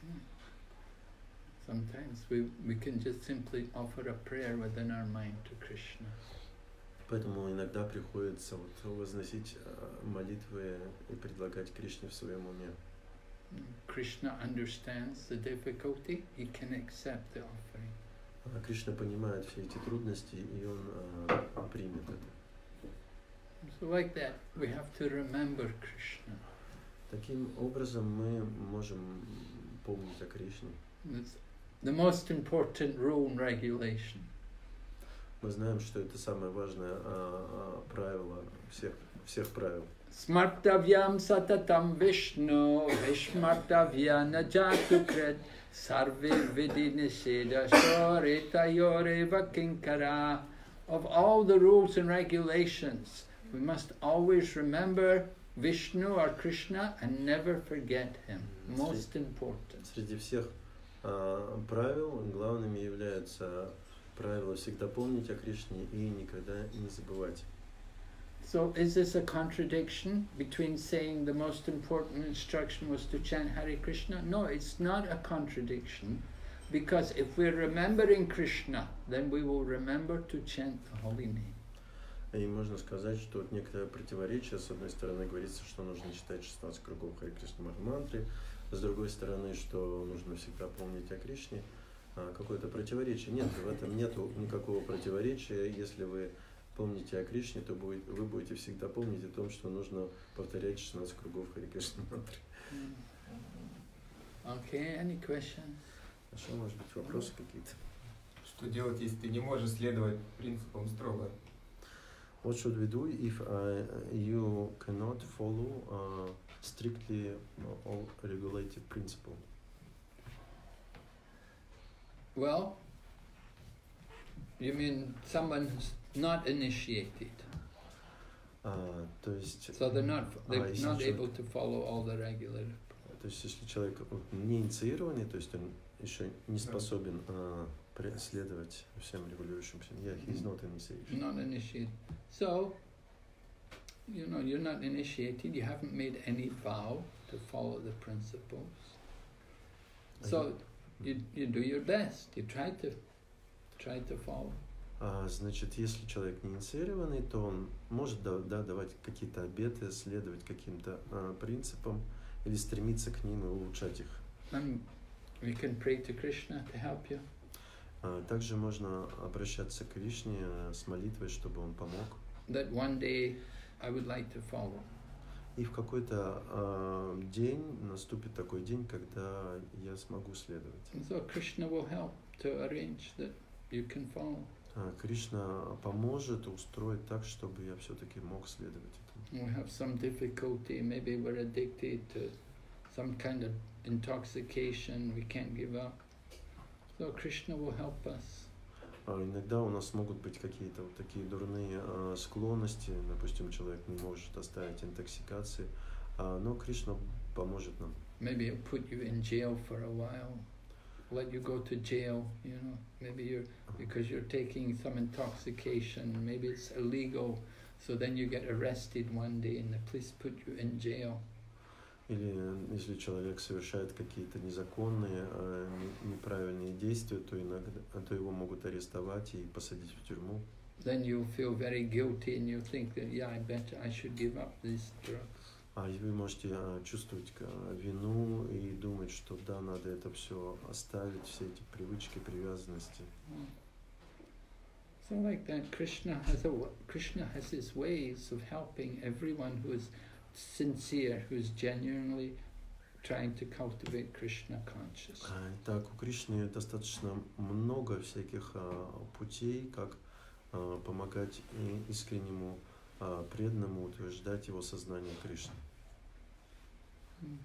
Sometimes we, we can just simply offer a prayer within our mind to Krishna. Поэтому иногда приходится вот возносить э, молитвы и предлагать Кришне в своем уме. Krishna understands the difficulty, he can accept the offering. А Кришна понимает все эти трудности, и он а, примет это. So like that, we have to remember Krishna. Таким образом мы можем помнить о Кришне. It's the most important rule and regulation. Мы знаем, что это самое важное а, а, правило всех, всех правил. Smartavyam satatam Vishnu, Vishmartavya najatukret, sarve vidi nisheda shoreta yoreva kinkara. Of all the rules and regulations, we must always remember Vishnu or Krishna and never forget him. Most important. Среди всех а, правил главными является правило всегда помнить о Кришне и никогда не забывать. So is this a contradiction between saying the most important instruction was to chant Hare Krishna? No, it's not a contradiction, because if we're remembering Krishna, then we will remember to chant the holy name. И можно сказать, что вот некоторое противоречие. С одной стороны говорится, что нужно читать шестнадцать кругов Харе Кришна Махамантры, с другой стороны, что нужно всегда помнить о Кришне. А, какое-то противоречие. Нет, в этом нет никакого противоречия. Если вы помните о Кришне, то будет, вы будете всегда помнить о том, что нужно повторять шестнадцать кругов Харе Кришна Мантры. Okay, any questions? Хорошо, может быть, вопросы какие-то? Что делать, если ты не можешь следовать принципам строго? What should we do if uh, you cannot follow uh, strictly all regulated principle? Well, you mean someone who's not initiated, Uh, то есть, so they're not they're а, если not человек- able to follow all the regulated. то есть, если человек вот, не инициированный, то есть он еще не способен uh, следовать всем регулирующимся. Yeah, he's not initiated. Not initiated. So, you know, you're not initiated, you haven't made any vow to follow the principles. So, you, you do your best, you try to, try to follow. А, значит, если человек не инициированный, то он может да, да, давать какие-то обеты, следовать каким-то а, принципам или стремиться к ним и улучшать их. And we can pray to Krishna to help you. А, также можно обращаться к Кришне а, с молитвой, чтобы он помог. That one day I would like to follow. И в какой-то а, день наступит такой день, когда я смогу следовать. And so Krishna will help to arrange that you can follow. А, Кришна поможет устроить так, чтобы я все-таки мог следовать этому. We have some difficulty, maybe we're addicted to some kind of intoxication, we can't give up. So Krishna will help us. А, иногда у нас могут быть какие-то вот такие дурные а, склонности, допустим, человек не может оставить интоксикации, а, но Кришна поможет нам. Maybe it'll put you in jail for a while, let you go to jail, you know, maybe you're, because you're taking some intoxication, maybe it's illegal, so then you get arrested one day and the police put you in jail. Или если человек совершает какие-то незаконные, а, не- неправильные действия, то иногда, то его могут арестовать и посадить в тюрьму. Then you'll feel very guilty and you'll think that, yeah, I bet I should give up these drugs. А и вы можете а, чувствовать а, вину и думать, что да, надо это все оставить, все эти привычки, привязанности. So like that, Krishna has a w- Krishna has his ways of helping everyone who is sincere, who is genuinely trying to cultivate Krishna consciousness. А, Так, у Кришны достаточно много всяких а, путей, как а, помогать и искреннему а, преданному утверждать его сознание Кришны. Mm.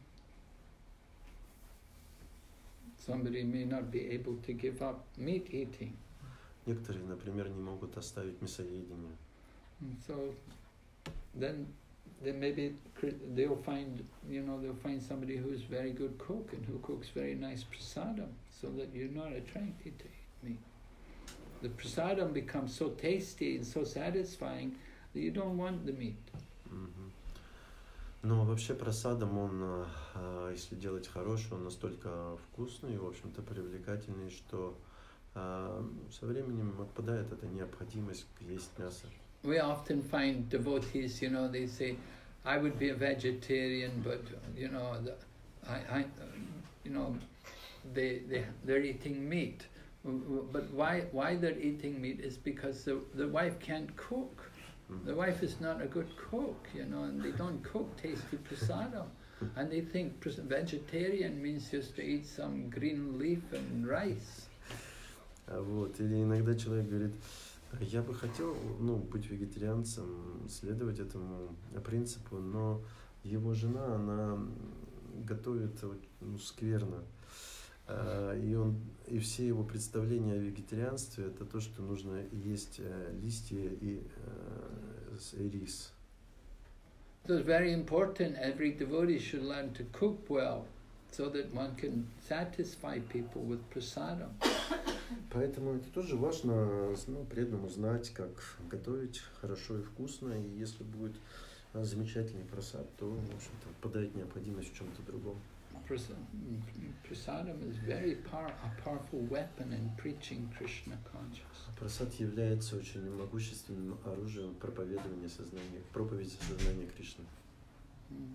Somebody may not be able to give up meat eating, Некоторые, например, не могут оставить мясоедение. and so then then maybe Kri- they'll find, you know, they'll find somebody who's very good cook and who cooks very nice prasadam, so that you're not attracted to eat meat. The prasadam becomes so tasty and so satisfying that you don't want the meat. Мгм. Но вообще просадом он, а, а, если делать хороший, он настолько вкусный и, в общем-то, привлекательный, что а, со временем отпадает эта необходимость есть мясо. We often find devotees, you know, they say, I would be a vegetarian, but, you know, the, I, I, you know, they they they're eating meat, but why why they're eating meat is because the the wife can't cook. The wife is not a good cook, you know, and they don't cook tasty prasadam. And they think vegetarian means just to eat some green leaf and rice. Вот, или иногда человек говорит, я бы хотел, ну, быть вегетарианцем, следовать этому принципу, но его жена, она готовит, ну, скверно. И, он, и все его представления о вегетарианстве — это то, что нужно есть листья и, и рис. So it's very important every devotee should learn to cook well, so that one can satisfy people with prasadam. Поэтому это тоже важно, ну, преданному знать, как готовить хорошо и вкусно, и если будет замечательный прасад, то, в общем-то, отпадает необходимость в чем-то другом. Prasadam is very power, a powerful weapon in preaching Krishna consciousness. Прасад является очень могущественным оружием проповедования сознания, проповеди сознания Кришны. Mm.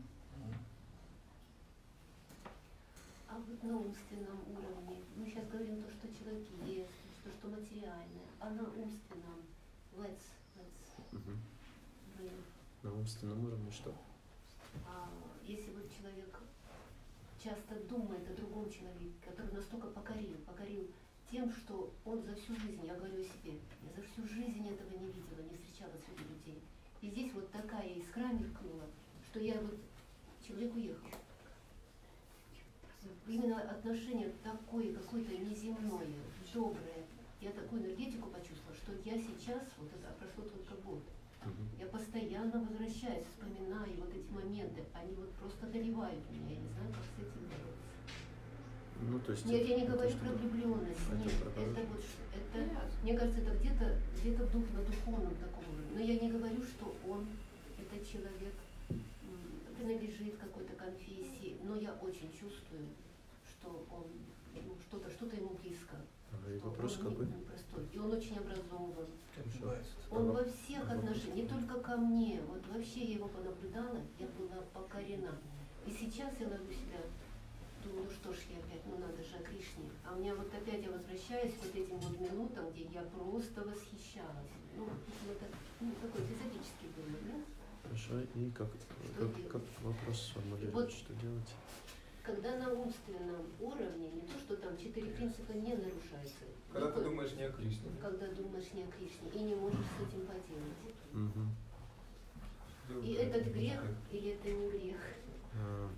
А вот на умственном уровне, мы сейчас говорим то, что человек ест, то, что материальное, а на умственном, let's, let's Uh-huh. bring. На умственном уровне что? А если вот человек часто думает о другом человеке, который настолько покорил, покорил тем, что он за всю жизнь, я говорю о себе, я за всю жизнь этого не видела, не встречала среди людей. И здесь вот такая искра мелькнула, что я вот, человек уехал. Именно отношение такое, какое-то неземное, доброе. Я такую энергетику почувствовала, что я сейчас, вот это прошло только год, Uh-huh. я постоянно возвращаюсь, вспоминаю вот эти моменты, они вот просто доливают меня, я не знаю, как с этим бороться. Ну, то есть Нет, это, я не это говорю что? про влюбленность, Это нет, про это вот, это, мне кажется, это где-то, где-то дух на духовном таком уровне. Но я не говорю, что он, этот человек, принадлежит какой-то конфессии, но я очень чувствую, что он, ну, что-то, что-то ему близко. А и что вопрос он какой? не простой. И он очень образован. Хорошо. Он во всех отношениях, не только ко мне, вот вообще я его понаблюдала, я была покорена. И сейчас я ловлю себя, думаю, ну что ж я опять, ну надо же о Кришне. А у меня вот опять я возвращаюсь к вот этим вот минутам, где я просто восхищалась. Ну, это ну, такой эпизодический был, да? Хорошо, и как, как, как вопрос сформулировать, вот, что делать? Когда на умственном уровне, не то, что там четыре принципа не нарушаются. Когда никакой, ты думаешь не о Кришне. Когда думаешь не о Кришне и не можешь с этим поделать. Угу. И этот грех или это не грех? Uh,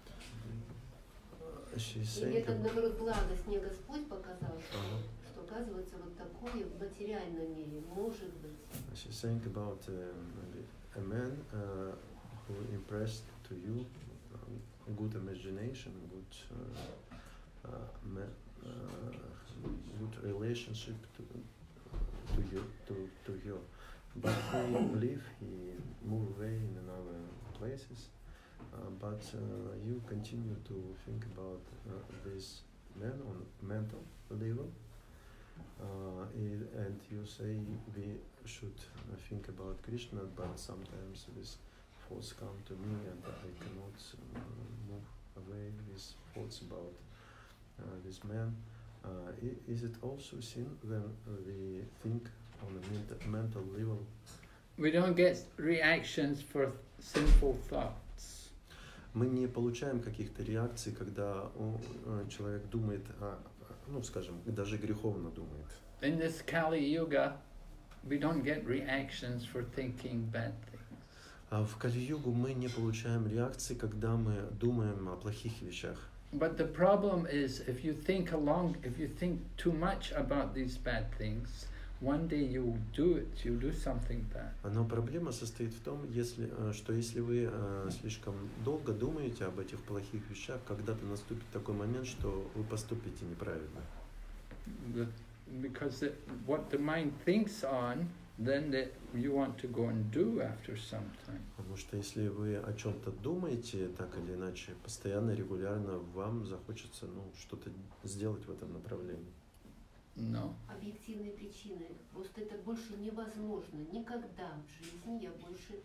И это, наоборот, благость мне Господь показал, что, uh-huh. что оказывается вот такое в материальном мире может быть. She's saying about uh, a man uh, who impressed to you uh, good imagination, good, uh, uh, ma uh, good relationship to to you, to to you. But he live, he move away in another places. Uh, but uh, you continue to think about uh, this man on mental level, uh, and, and you say we should uh, think about Krishna, but sometimes these thoughts come to me and I cannot uh, move away with thoughts about uh, this man. Uh, is it also sin when we think on a ment mental level? We don't get reactions for sinful thoughts. Мы не получаем каких-то реакций, когда человек думает, ну, скажем, даже греховно думает. In this Kali Yuga, we don't get reactions for thinking bad things. А в Кали-югу мы не получаем реакции, когда мы думаем о плохих вещах. But the problem is, if you think along, if you think too much about these bad things, one day you do it, you do something bad. Но проблема состоит в том, если, что если вы uh, слишком долго думаете об этих плохих вещах, когда-то наступит такой момент, что вы поступите неправильно. Because it, what the mind thinks on, then that you want to go and do after some time. Потому что если вы о чем-то думаете, так или иначе, постоянно, регулярно, вам захочется, ну, что-то сделать в этом направлении. No. Объективные причины. Просто это больше невозможно. Никогда в жизни я больше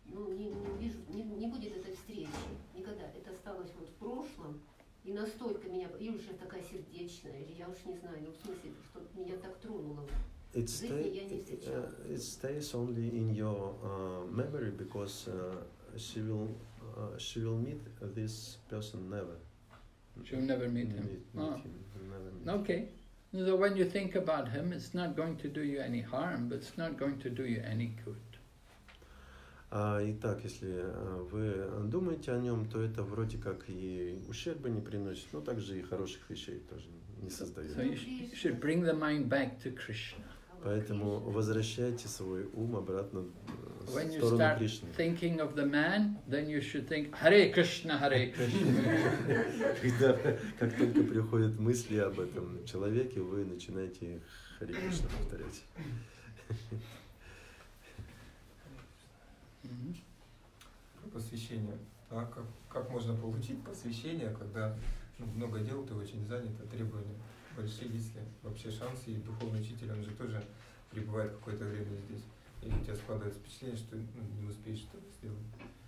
ну, не, не вижу, не, не будет этой встречи никогда. Это осталось вот в прошлом. И настолько меня, Юля же такая сердечная, или я уж не знаю, ну в смысле, что меня так тронуло. It, В жизни stay, я не встречала. uh, it stays only in your uh, memory because uh, she will uh, she will meet this person never. She'll never meet him. Meet, meet Oh. him, never meet. Okay. So when you think about him, it's not going to do you any harm, but it's not going to do you any good. А, итак, если а, вы думаете о нем, то это вроде как и ущерба не приносит, но также и хороших вещей тоже не создает. So you, sh- you should bring the mind back to Krishna. Поэтому возвращайте свой ум обратно э, When в you сторону start Кришны. thinking of the man, then you should think Hare Krishna, Hare Krishna. Когда, как только приходят мысли об этом человеке, вы начинаете Харе Кришна повторять. Mhm. Посвящение. А как, как можно получить посвящение, когда ну, много дел, ты очень занят, а требования большие, если вообще шансы, и духовный учитель, он же тоже пребывает какое-то время здесь. И у тебя складывается впечатление, что ну, не успеешь что-то сделать.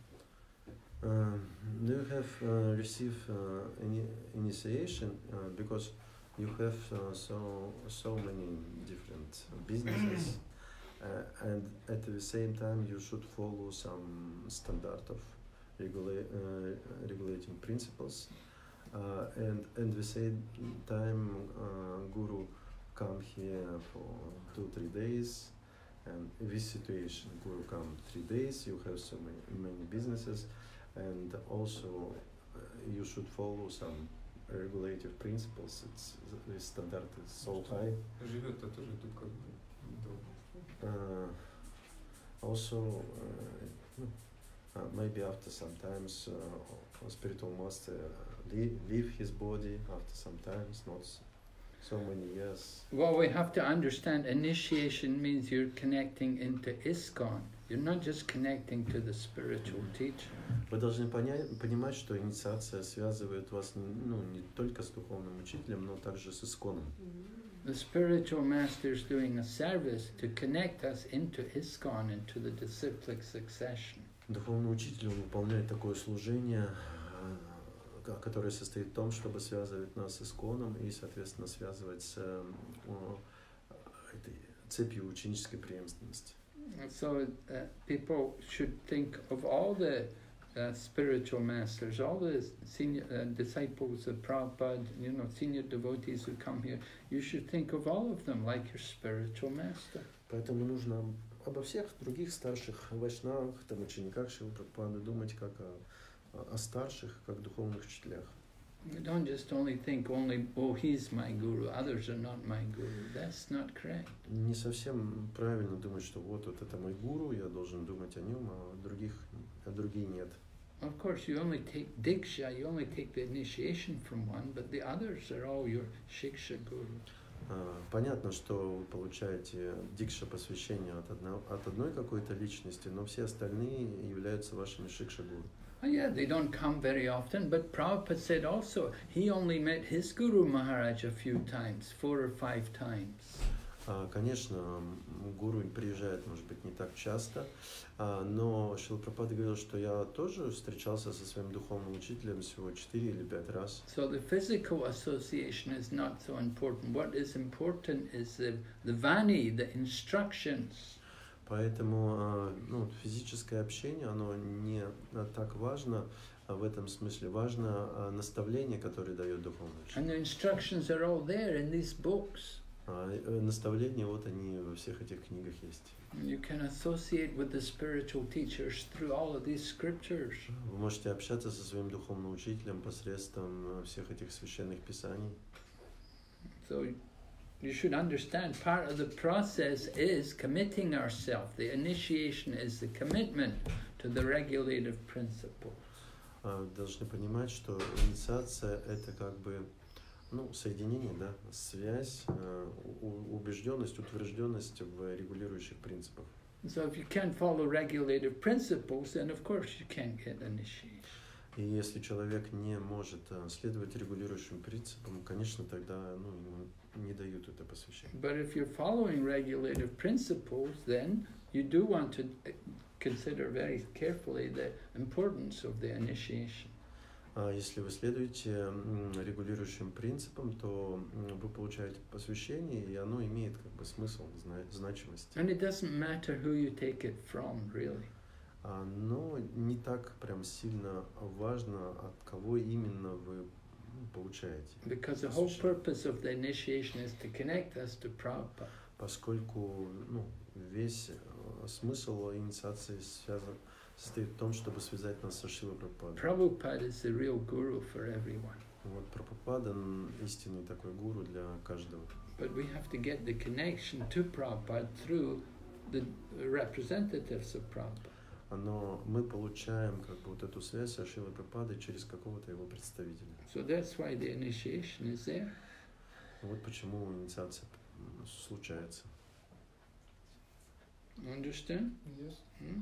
Uh, do you have uh, received uh, any initiation uh, because you have uh, so so many different businesses uh, and at the same time you should follow some standard of regula- uh, regulating principles uh, and at the same time uh, Guru come here for two three days and in this situation Guru come three days, you have so many, many businesses. And also, uh, you should follow some regulative principles. It's the standard is so high. Живет-то тоже тут как бы долго. Uh, also, uh, uh, maybe after sometimes, uh, a spiritual master leave, leave his body after sometimes, not s- so many years. Well, we have to understand initiation means you're connecting into ISKCON. You're not just connecting to the spiritual teacher. Вы должны понять, понимать, что инициация связывает вас ну, не только с духовным учителем, но также с исконом. The spiritual master is doing a service to connect us into ISKCON, into the disciplic succession. Духовный учитель он выполняет такое служение, э, которое состоит в том, чтобы связывать нас с исконом и, соответственно, связывать с э, этой цепью ученической преемственности. So uh, people should think of all the uh, spiritual masters, all the senior uh, disciples of Prabhupada, you know, senior devotees who come here. You should think of all of them like your spiritual master. Поэтому нужно обо всех других старших вайшнавах, там, учениках Шрилы Прабхупады думать как о, о старших, как духовных учителях. You don't just only think only, oh, he's my guru, others are not my guru. That's not correct. Не совсем правильно думать, что вот, вот это мой гуру, я должен думать о нем, а других, а другие нет. Of course, you only take Diksha, you only take the initiation from one, but the others are all your Shiksha guru. А, Понятно, что вы получаете дикша посвящение от, одно, от одной какой-то личности, но все остальные являются вашими шикша-гуру. Oh yeah, they don't come very often, but Prabhupada said also, he only met his Guru Maharaj a few times, four or five times. А, Конечно, м, гуру приезжает, может быть, не так часто, а, но Шрила Прабхупада говорил, что я тоже встречался со своим духовным учителем всего четыре или пять раз. So the physical association is not so important. What is important is the, the vani, the instructions. Поэтому а, ну, физическое общение, оно не а, так важно, а в этом смысле важно а, наставление, которое дает духовный учитель. And the instructions are all there in these books. А, э, Наставления, вот они во всех этих книгах есть. You can associate with the spiritual teachers through all of these scriptures. Вы можете общаться со своим духовным учителем посредством всех этих священных писаний. So you should understand part of the process is committing ourselves. The initiation is the commitment to the regulative principles. А, Должны понимать, что инициация это как бы ну, соединение, да, связь, э, у- убежденность, утвержденность в регулирующих принципах. So if you can't follow regulative principles, then of course you can't get initiation. И если человек не может э, следовать регулирующим принципам, конечно, тогда ну, ему не дают это посвящение. But if you're following regulative principles, then you do want to consider very carefully the importance of the initiation. А если вы следуете м, регулирующим принципам, то м, вы получаете посвящение, и оно имеет как бы смысл, зна- значимость. And it doesn't matter who you take it from, really. А, но не так прям сильно важно, от кого именно вы м, получаете. Because the whole purpose of the initiation is to connect us to Prabhupada. Поскольку ну, весь э, смысл инициации связан, состоит в том, чтобы связать нас со Шрилой Прабхупадой. Prabhupada is the real guru for everyone. Вот Прабхупада н- истинный такой гуру для каждого. But we have to get the connection to Prabhupada through the representatives of Prabhupada. Но мы получаем как бы вот эту связь со Шрилой Прабхупадой через какого-то его представителя. So that's why the initiation is there. Вот почему инициация м, случается. Understand? Yes. Hmm?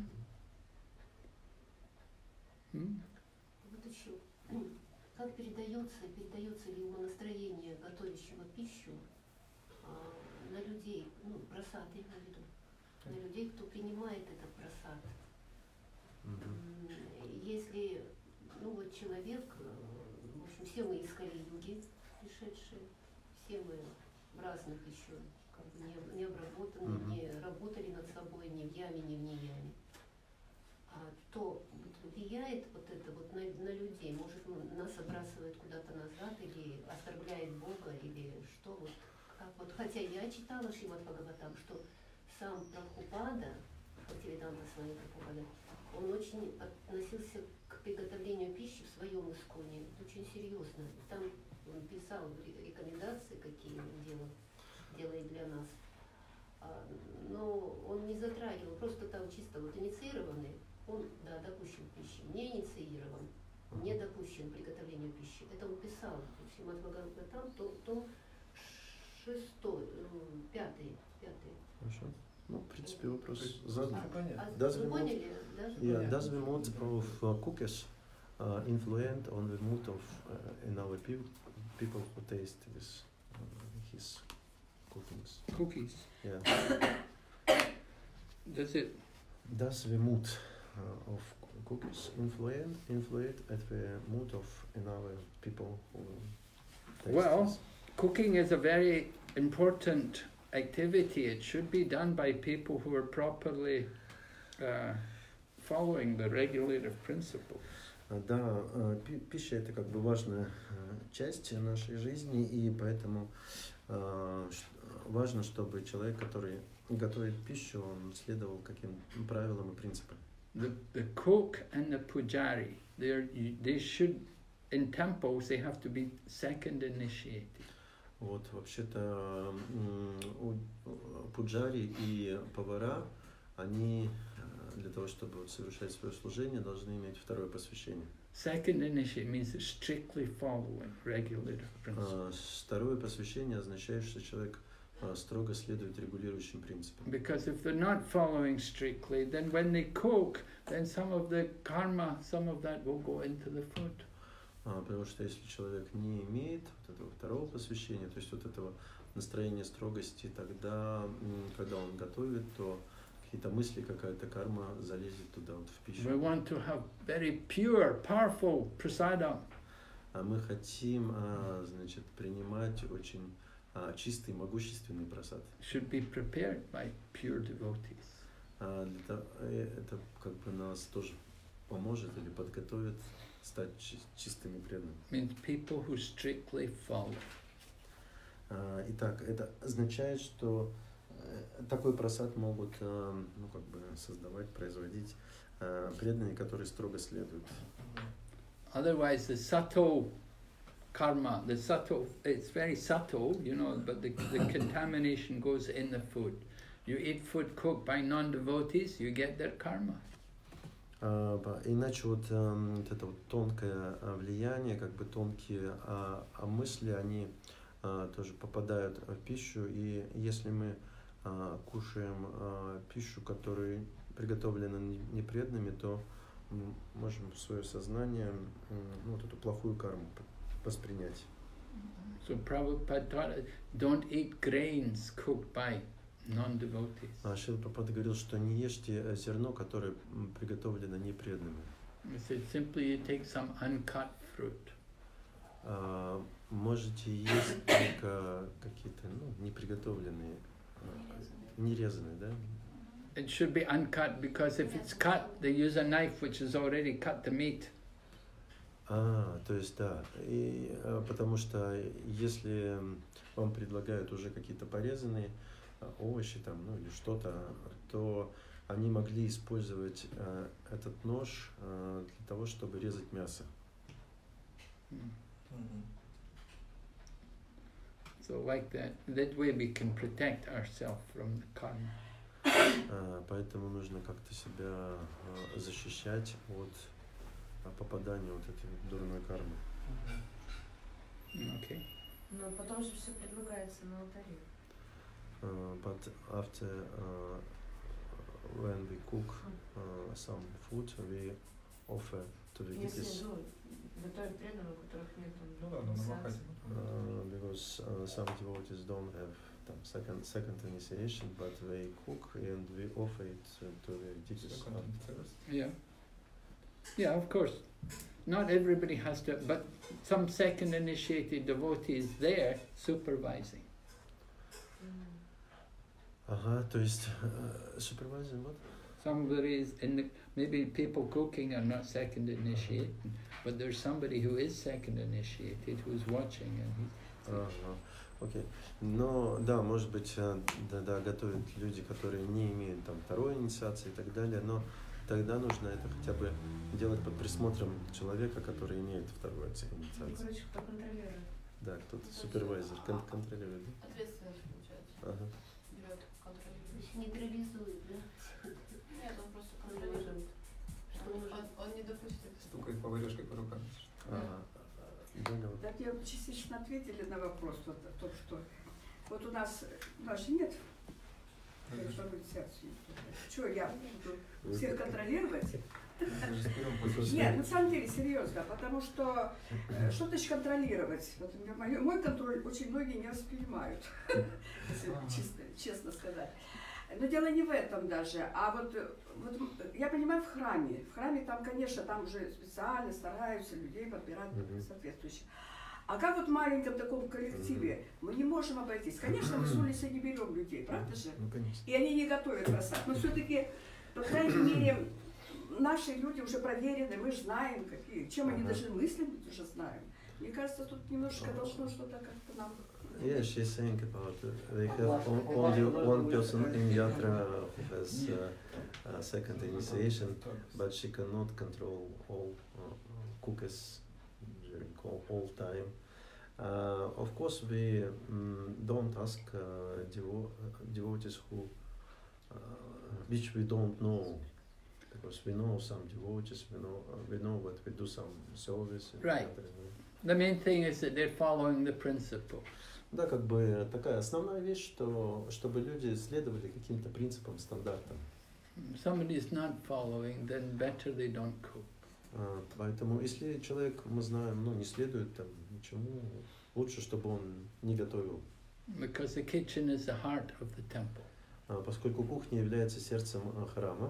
Hmm? Вот еще, как передается, передается ли умонастроение, готовящего пищу, а, на людей, ну, просад, я имею в виду, на людей, кто принимает этот просад. Мгм. М, Если, ну вот человек, э, в общем, все мы из Кали-юги пришедшие, все мы в разных еще, как бы не, не обработаны, Мгм. не работали над собой ни в яме, ни в неяме. А то вот влияет вот это вот на, на людей, может м, нас отбрасывает куда-то назад или оскорбляет Бога, или что вот, как вот, хотя я читала Шримад Бхагаватам, что сам Прабхупада, Бхактивиданта Свами Прабхупада, он очень относился к приготовлению пищи в своем исконе, очень серьезно. Там он писал ре- рекомендации, какие он делал, делает для нас. А, но он не затрагивал, просто там чисто вот инициированный, он, да, допущен к пище, не инициирован, не допущен к приготовлению пищи. Это он писал в Шримад Бхагаватам, том, том шестой, м, пятый, пятый. Хорошо. Ну, в принципе, вопрос То есть, задан. ну, понятно. А Does вы the поняли? Даже Yeah, Понятно. does the mode of uh, cookies uh, influence on the mood of uh, in our peop- people who taste this uh, his cookings? Cookies. Yeah. Does it? Does the mood uh, of cookies influence influence at the mood of in our people who taste Well, this? Cooking is a very important activity. It should be done by people who are properly uh, following the regulative principles. А, Да, э, пи- пища это как бы важная э, часть нашей жизни, и поэтому э, ш- важно, чтобы человек, который готовит пищу, он следовал каким правилам и принципам. The, the cook and the pujari, they're, you- they should, in temples, they have to be second initiated. Вот вообще-то м, у- у пуджари и повара, они э, для того, чтобы вот совершать свое служение, должны иметь второе посвящение. Second initiate means strictly following regulative principles. А, Второе посвящение означает, что человек а, строго следует регулирующим принципам. Because if they're not following strictly, then when they cook, then some of the karma, some of that will go into the food. А, Потому что если человек не имеет вот этого второго посвящения, то есть вот этого настроения строгости, тогда, м, когда он готовит, то какие-то мысли, какая-то карма залезет туда, вот в We пищу. want to have very pure, powerful prasadam. А мы хотим, а, значит, принимать очень а, чистый, могущественный просад. Should be prepared by pure devotees. А для того- э, это как бы нас тоже поможет или подготовит стать чи- чистыми преданными. Means people who strictly follow. А, Итак, это означает, что э, такой просад могут э, ну, как бы создавать, производить э, преданные, которые строго следуют. Otherwise, the subtle karma, the subtle, it's very subtle, you know, but the, the contamination goes in the food. You eat food cooked by non-devotees, you get their karma. А, ба- Иначе вот, эм, вот это вот тонкое а, влияние, как бы тонкие а, а мысли, они а, тоже попадают в пищу. И если мы а, кушаем а, пищу, которая приготовлена не- непреданными, то мы можем в свое сознание м, ну, вот эту плохую карму п- воспринять. So Prabhupada taught us, don't eat grains cooked by non-devotees. А Шрила Прабхупада говорил, что не ешьте зерно, которое м, приготовлено непреданными. He said simply you take some uncut fruit. А, можете есть только какие-то, ну, неприготовленные, а, нерезанные, да? It should be uncut because if it's cut, they use a knife which has already cut the meat. А, то есть, да, и, а, потому что если вам предлагают уже какие-то порезанные а, овощи там, ну или что-то, то они могли использовать а, этот нож а, для того, чтобы резать мясо. Mm. So like that, that way we can protect ourselves from the karma. А, поэтому нужно как-то себя а, защищать от а, попадания вот этой дурной кармы. Okay. Но потом же все предлагается на алтаре. Uh, but after uh, when we cook uh, some food, we offer to the Если, deities ну, готовят преданным, у которых нет Ну да, там но на инициации. Махате. uh, because uh, some devotees don't have там, second second initiation, but they cook and we offer it uh, to the deities. Second and first. Yeah. Yeah, of course. Not everybody has to, but some second initiated devotees there supervising. Мгм. Ага, то есть uh, supervising what? Somebody is in the, maybe people cooking are not second initiated, but there's somebody who is second initiated who's watching and he's. Ага, окей. Но да, может быть, э, да, да, готовят люди, которые не имеют там второй инициации и так далее, но тогда нужно это хотя бы делать под присмотром человека, который имеет вторую Ну, инициацию. короче, кто контролирует. Да, кто-то супервайзер, кон- контролирует. Да? Ответственность получается. Ага. Берет, контролирует. Нейтрализует, да? Нет, он просто Он контролирует. должен. Что Он, нужно? он, он не допустит. Стукает поварешкой по рукам. А, да, да, вот. Так, я вы частично ответили на вопрос вот о том, что вот у нас, у нас же нет второй инициации. Что, я буду всех контролировать? Мы же сперем после Нет, на самом деле, серьезно, потому что э, что значит контролировать? Вот, мой, мой контроль очень многие не воспринимают, если чисто, честно сказать. Но дело не в этом даже, а вот, вот я понимаю в храме. В храме там, конечно, там уже специально стараются людей подбирать Мгм. соответствующих. А как вот в маленьком таком коллективе мы не можем обойтись? Конечно, мы с улицы не берем людей, правда же? Ну, конечно. И они не готовят просад. Но все-таки, по крайней мере, наши люди уже проверены, мы же знаем, какие, чем они Ага. даже мыслят, мы уже знаем. Мне кажется, тут немножко должно что-то как-то нам... Yeah, she's saying about uh, they have on- only one person in Yatra who has uh, uh, second initiation, but she cannot control all uh, cookers during all, all time. Uh, of course, we um, don't ask uh, devo- devotees who, uh, which we don't know, because we know some devotees, we know uh, we know that we do some service. in Right. Yatra. The main thing is that they're following the principle. Да, как бы такая основная вещь, что чтобы люди следовали каким-то принципам, стандартам. If somebody's not following, then better they don't cook. А, Поэтому, если человек, мы знаем, ну, не следует там ничему, лучше, чтобы он не готовил. Because the kitchen is the heart of the temple. А, Поскольку кухня является сердцем а, храма,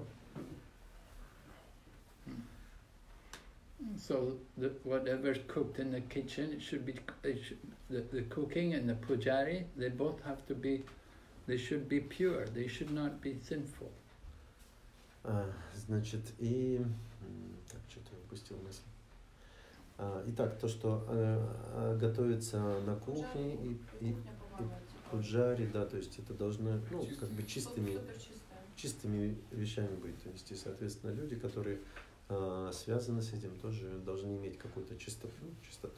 So the, whatever's cooked in the kitchen, it should be it should, the, the cooking and the pujari. They both have to be, they should be pure. They should not be sinful. а, значит, и... м, Так, что-то я упустил мысль. А, Итак, то, что э, э, готовится на кухне и, и, и пуджари, да, то есть это должно, ну, как бы чистыми, Супер чистая. чистыми вещами быть. То есть, и, соответственно, люди, которые а, связаны с этим, тоже должны иметь какую-то чистоту. чистоту.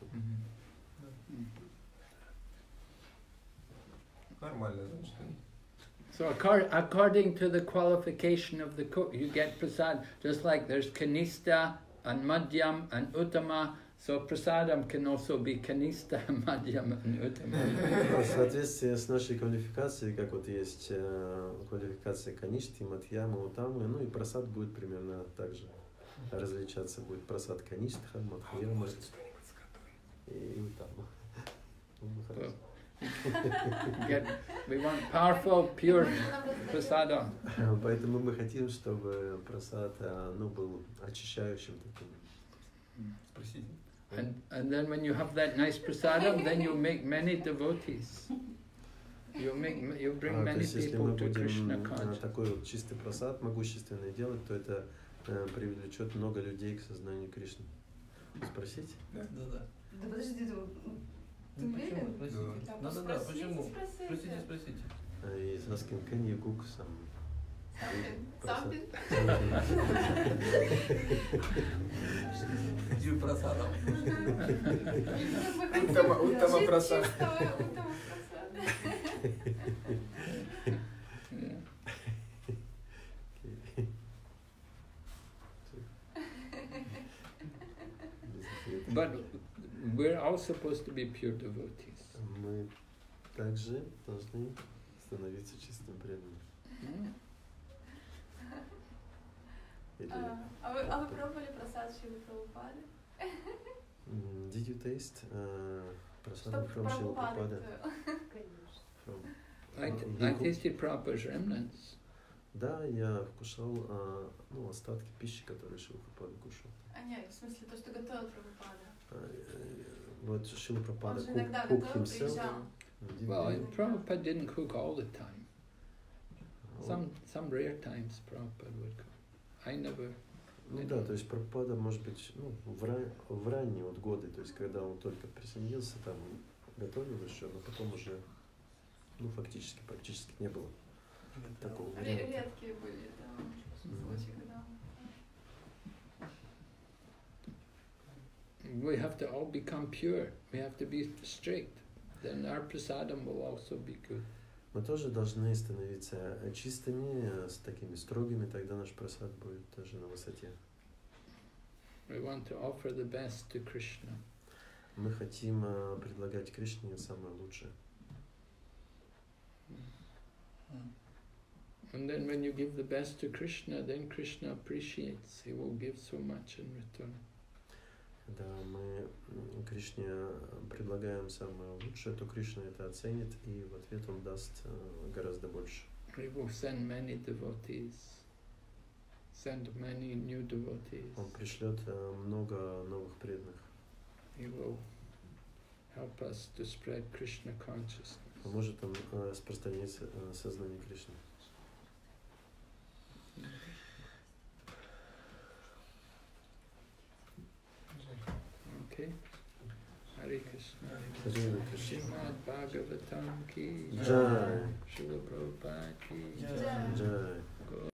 Нормально, значит. So accor- according to the qualification of the cook, you get prasad. Just like there's kanista and madhyam and uttama. So prasadam can also be kanista, madhyam and uttama. В соответствии с нашей квалификацией, как вот есть э, квалификация каништи, матьямы, утамы, ну и просад будет примерно так же различаться. Будет просад каништха, матхьямы и утама. Ну, хорошо. Get, we want powerful, pure prasadam. Поэтому мы хотим, чтобы прасад а, ну, был очищающим таким. Спросите. And, and then when you have that nice prasadam, then you make many devotees. You make, you bring А, то many есть, если мы people to Krishna будем а, consciousness. такой вот чистый прасад могущественный делать, то это а, привлечет много людей к сознанию Кришны. Спросите? Да. Да, да. Да подожди, ты, ты Ну, уверен? почему? Спросите. Да, Да, да, да, спросите, почему? спросите. Спросите, спросите. А, И asking, can you cook some Сампин. Дью просадом. Уттама, уттама прасад. Чистого, уттама прасада. Yeah. But we're all supposed to be pure devotees. Мы также должны становиться чистым преданным. Mm. Или, А а вы, а вы пробовали просад Шилы Прабхупады? м, Did you taste uh, Что prasad from Srila Прабхупада Prabhupada? готовил? Конечно. From- I, Uh, I he cooked- tasted Prabhupada's remnants. Да, я вкушал а, ну, остатки пищи, которые Шрила Прабхупада кушал. А нет, в смысле, то, что готовил Прабхупада. А, э, Вот Шрила Он Прабхупада же иногда cook готовил, himself. приезжал. Did Well, he? Prabhupada didn't cook all the time. Он- Some some rare times Prabhupada would cook. I never. Ну да, то есть Прабхупада, может быть, ну, в, ран, в ранние вот годы, то есть когда он только присоединился, там готовил еще, но потом уже, ну, фактически, практически не было такого Ре- варианта. Редкие были, да, случаи, когда он... We have to all become pure. We have to be strict. Then our prasadam will also be good. Мы тоже должны становиться чистыми, с такими строгими, тогда наш прасад будет тоже на высоте. We want to offer the best to Krishna. Мы хотим а, предлагать Кришне самое лучшее. And then when you give the best to Krishna, then Krishna appreciates. He will give so much in return. Когда мы м, Кришне предлагаем самое лучшее, то Кришна это оценит, и в ответ он даст а, гораздо больше. He will send many devotees, send many new devotees. Он пришлет а, много новых преданных. He will help us to spread Krishna consciousness. Поможет он а, распространить а, сознание Кришны. Okay? Hare Krishna. Hare Krishna. Srimad Bhagavatam ki Jai. Srila Prabhupada ki Jai. Jai.